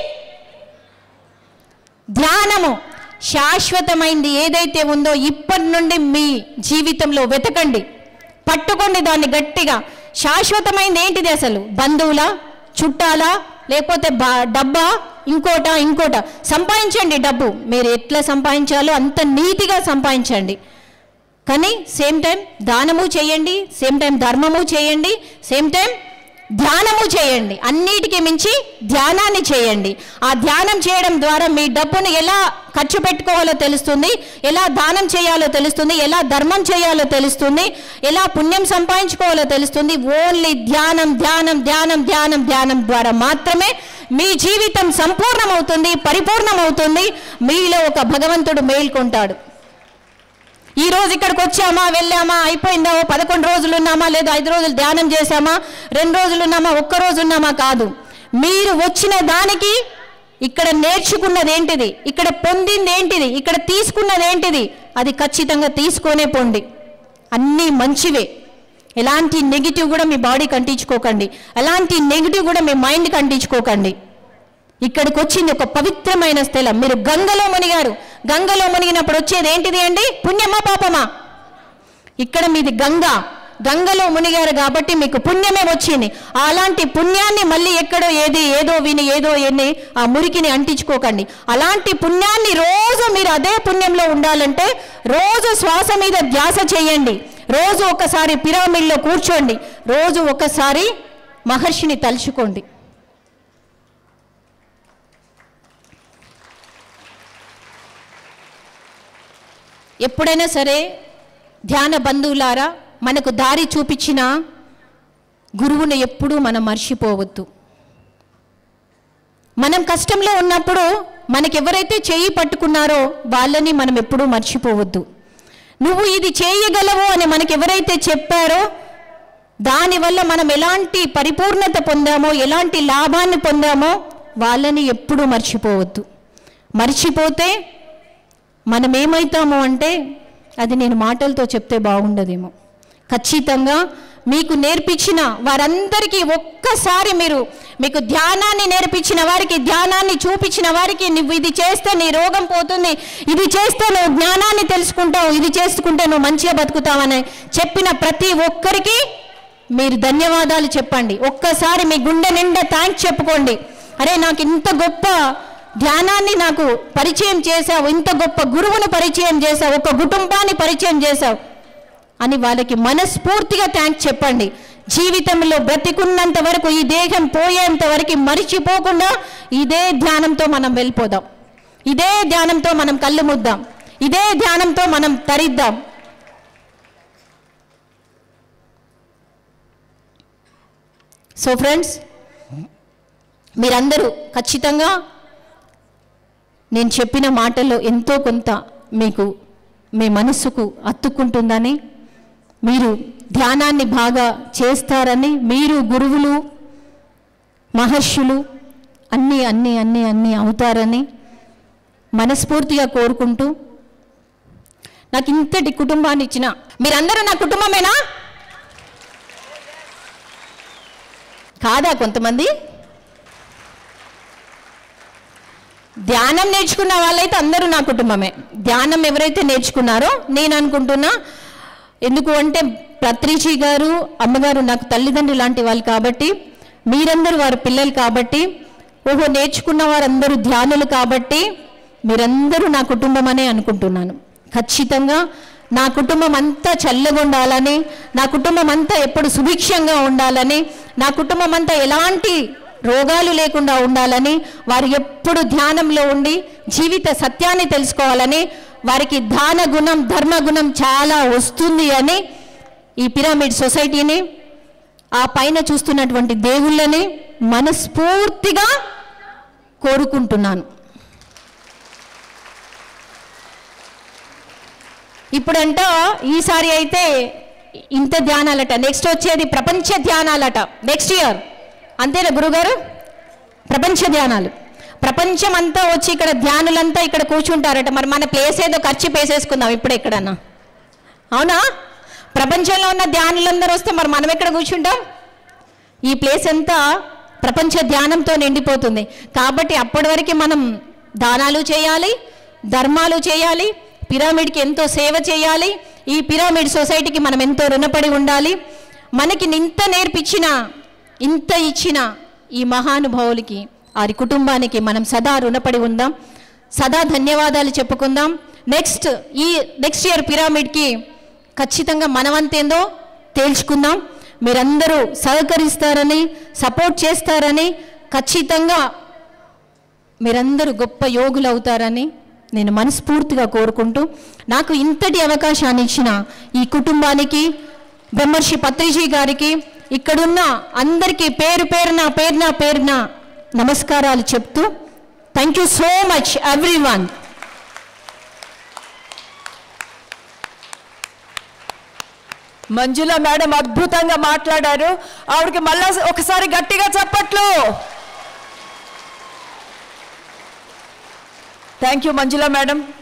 ధ్యానము. శాశ్వతమైనది ఏదైతే ఉందో ఇప్పటి నుండి మీ జీవితంలో వెతకండి, పట్టుకోండి దాన్ని గట్టిగా. శాశ్వతమైనది ఏంటిది అసలు? బంధువులా, చుట్టాలా, లేకపోతే డబ్బా, ఇంకోట ఇంకోట? సంపాదించండి డబ్బు, మీరు ఎట్లా సంపాదించాలో అంత నీతిగా సంపాదించండి. కానీ సేమ్ టైం దానము చేయండి, సేమ్ టైం ధర్మము చేయండి, సేమ్ టైం ధ్యానము చేయండి. అన్నిటికీ మించి ధ్యానాన్ని చేయండి. ఆ ధ్యానం చేయడం ద్వారా మీ డబ్బును ఎలా ఖర్చు పెట్టుకోవాలో తెలుస్తుంది, ఎలా దానం చేయాలో తెలుస్తుంది, ఎలా ధర్మం చేయాలో తెలుస్తుంది, ఎలా పుణ్యం సంపాదించుకోవాలో తెలుస్తుంది. ఓన్లీ ధ్యానం ధ్యానం ధ్యానం ధ్యానం ధ్యానం ద్వారా మాత్రమే మీ జీవితం సంపూర్ణమవుతుంది, పరిపూర్ణమవుతుంది. మీలో ఒక భగవంతుడు మేల్కొంటాడు. ఈ రోజు ఇక్కడికి వచ్చామా, వెళ్ళామా, అయిపోయిందా, పదకొండు రోజులు ఉన్నామా, లేదా ఐదు రోజులు ధ్యానం చేశామా, రెండు రోజులు ఉన్నామా, ఒక్క రోజు ఉన్నామా కాదు. మీరు వచ్చిన దానికి ఇక్కడ నేర్చుకున్నది ఏంటిది, ఇక్కడ పొందింది ఏంటిది, ఇక్కడ తీసుకున్నది ఏంటిది, అది ఖచ్చితంగా తీసుకొనే పోండి. అన్నీ మంచివే. ఎలాంటి నెగిటివ్ కూడా మీ బాడీకి అంటించుకోకండి, ఎలాంటి నెగిటివ్ కూడా మీ మైండ్కి అంటించుకోకండి. ఇక్కడికి వచ్చింది ఒక పవిత్రమైన స్థలం. మీరు గంగలో మునిగారు. గంగలో మునిగినప్పుడు వచ్చేది ఏంటిది అండి? పుణ్యమా పాపమా? ఇక్కడ మీది గంగ. గంగలో మునిగారు కాబట్టి మీకు పుణ్యమే వచ్చింది. అలాంటి పుణ్యాన్ని మళ్ళీ ఎక్కడో ఏది ఏదో విని ఏదో ఎన్ని ఆ మురికిని అంటించుకోకండి. అలాంటి పుణ్యాన్ని రోజు మీరు అదే పుణ్యంలో ఉండాలంటే రోజు శ్వాస మీద ధ్యాస చేయండి. రోజు ఒకసారి పిరమిడ్లో కూర్చోండి. రోజు ఒకసారి మహర్షిని తలుచుకోండి. ఎప్పుడైనా సరే ధ్యాన బంధువులారా, మనకు దారి చూపించిన గురువుని ఎప్పుడూ మనం మర్చిపోవద్దు. మనం కష్టంలో ఉన్నప్పుడు మనకెవరైతే చేయి పట్టుకున్నారో వాళ్ళని మనం ఎప్పుడూ మర్చిపోవద్దు. నువ్వు ఇది చేయగలవు అని మనకెవరైతే చెప్పారో దానివల్ల మనం ఎలాంటి పరిపూర్ణత పొందామో, ఎలాంటి లాభాన్ని పొందామో వాళ్ళని ఎప్పుడూ మర్చిపోవద్దు. మర్చిపోతే మనం ఏమవుతామో అంటే అది నేను మాటలతో చెప్తే బాగుండదేమో. ఖచ్చితంగా మీకు నేర్పించిన వారందరికీ ఒక్కసారి మీరు మీకు ధ్యానాన్ని నేర్పించిన వారికి, ధ్యానాన్ని చూపించిన వారికి, నువ్వు ఇది చేస్తే నీ రోగం పోతుంది, ఇది చేస్తే నువ్వు జ్ఞానాన్ని తెలుసుకుంటావు, ఇది చేసుకుంటే నువ్వు మంచిగా బతుకుతావని చెప్పిన ప్రతి ఒక్కరికి మీరు ధన్యవాదాలు చెప్పండి. ఒక్కసారి మీ గుండె నిండా థ్యాంక్స్ చెప్పుకోండి. అరే నాకు ఇంత గొప్ప ధ్యానాన్ని నాకు పరిచయం చేశావు, ఇంత గొప్ప గురువును పరిచయం చేశావు, ఒక కుటుంబాన్ని పరిచయం చేశావు అని వాళ్ళకి మనస్ఫూర్తిగా థ్యాంక్స్ చెప్పండి. జీవితంలో బ్రతికున్నంత వరకు, ఈ దేహం పోయేంత వరకు మరిచిపోకుండా ఇదే ధ్యానంతో మనం వెళ్ళిపోదాం. ఇదే ధ్యానంతో మనం కళ్ళు ముద్దాం. ఇదే ధ్యానంతో మనం తరిద్దాం. సో ఫ్రెండ్స్, మీరందరూ ఖచ్చితంగా నేను చెప్పిన మాటల్లో ఎంతో కొంత మీకు మీ మనసుకు అత్తుకుంటుందని, మీరు ధ్యానాన్ని బాగా చేస్తారని, మీరు గురువులు మహర్షులు అన్నీ అన్నీ అన్నీ అన్నీ అవుతారని మనస్ఫూర్తిగా కోరుకుంటూ, నాకు ఇంతటి కుటుంబాన్ని ఇచ్చిన మీరందరూ నా కుటుంబమేనా? కాదా? కొంతమంది ధ్యానం నేర్చుకున్న వాళ్ళైతే అందరూ నా కుటుంబమే. ధ్యానం ఎవరైతే నేర్చుకున్నారో నేను అనుకుంటున్నా, ఎందుకు అంటే పత్రిజీ గారు, అమ్మగారు నాకు తల్లిదండ్రులు లాంటి వాళ్ళు కాబట్టి, మీరందరూ వారి పిల్లలు కాబట్టి, ఓహో నేర్చుకున్న వారందరూ ధ్యానులు కాబట్టి మీరందరూ నా కుటుంబం అనే అనుకుంటున్నాను. ఖచ్చితంగా నా కుటుంబం అంతా చల్లగా ఉండాలని, నా కుటుంబం అంతా ఎప్పుడు సుభిక్షంగా ఉండాలని, నా కుటుంబం అంతా ఎలాంటి రోగాలు లేకుండా ఉండాలని, వారు ఎప్పుడు ధ్యానంలో ఉండి జీవిత సత్యాన్ని తెలుసుకోవాలని, వారికి దాన గుణం ధర్మ గుణం చాలా వస్తుంది అని ఈ పిరమిడ్ సొసైటీని, ఆ పైన చూస్తున్నటువంటి దేవుళ్ళని మనస్ఫూర్తిగా కోరుకుంటున్నాను. ఇప్పుడంట ఈసారి అయితే ఇంత ధ్యానాలట, నెక్స్ట్ వచ్చేది ప్రపంచ ధ్యానాలట నెక్స్ట్ ఇయర్. అంతేనా గురుగారు? ప్రపంచ ధ్యానాలు, ప్రపంచం అంతా వచ్చి ఇక్కడ ధ్యానులంతా ఇక్కడ కూర్చుంటారట. మరి మన ప్లేస్ ఏదో ఖర్చు పేసేసుకుందాం ఇప్పుడు ఎక్కడన్నా, అవునా? ప్రపంచంలో ఉన్న ధ్యానులందరూ వస్తే మరి మనం ఎక్కడ కూర్చుంటాం? ఈ ప్లేస్ అంతా ప్రపంచ ధ్యానంతో నిండిపోతుంది. కాబట్టి అప్పటి వరకు మనం దానాలు చేయాలి, ధర్మాలు చేయాలి, పిరమిడ్కి ఎంతో సేవ చేయాలి. ఈ పిరమిడ్ సొసైటీకి మనం ఎంతో రుణపడి ఉండాలి. మనకి ఇంత నేర్పించిన, ఇంత ఇచ్చిన ఈ మహానుభావులకి, వారి కుటుంబానికి మనం సదా రుణపడి ఉందాం, సదా ధన్యవాదాలు చెప్పుకుందాం. నెక్స్ట్ ఈ నెక్స్ట్ ఇయర్ పిరమిడ్కి ఖచ్చితంగా మనవంతేందో తేల్చుకుందాం. మీరందరూ సహకరిస్తారని, సపోర్ట్ చేస్తారని, ఖచ్చితంగా మీరందరూ గొప్ప యోగులు అవుతారని నేను మనస్ఫూర్తిగా కోరుకుంటూ, నాకు ఇంతటి అవకాశాన్ని ఇచ్చిన ఈ కుటుంబానికి, బ్రహ్మర్షి పత్రిజీ గారికి, ఇక్కడున్న అందరికీ పేరు పేరున పేరున పేరున నమస్కారాలు చెప్తూ, thank you so much everyone. Manjula madam అద్భుతంగా మాట్లాడారు. ఆవిడకి మళ్ళా ఒకసారి గట్టిగా చప్పట్లు. Thank you Manjula madam.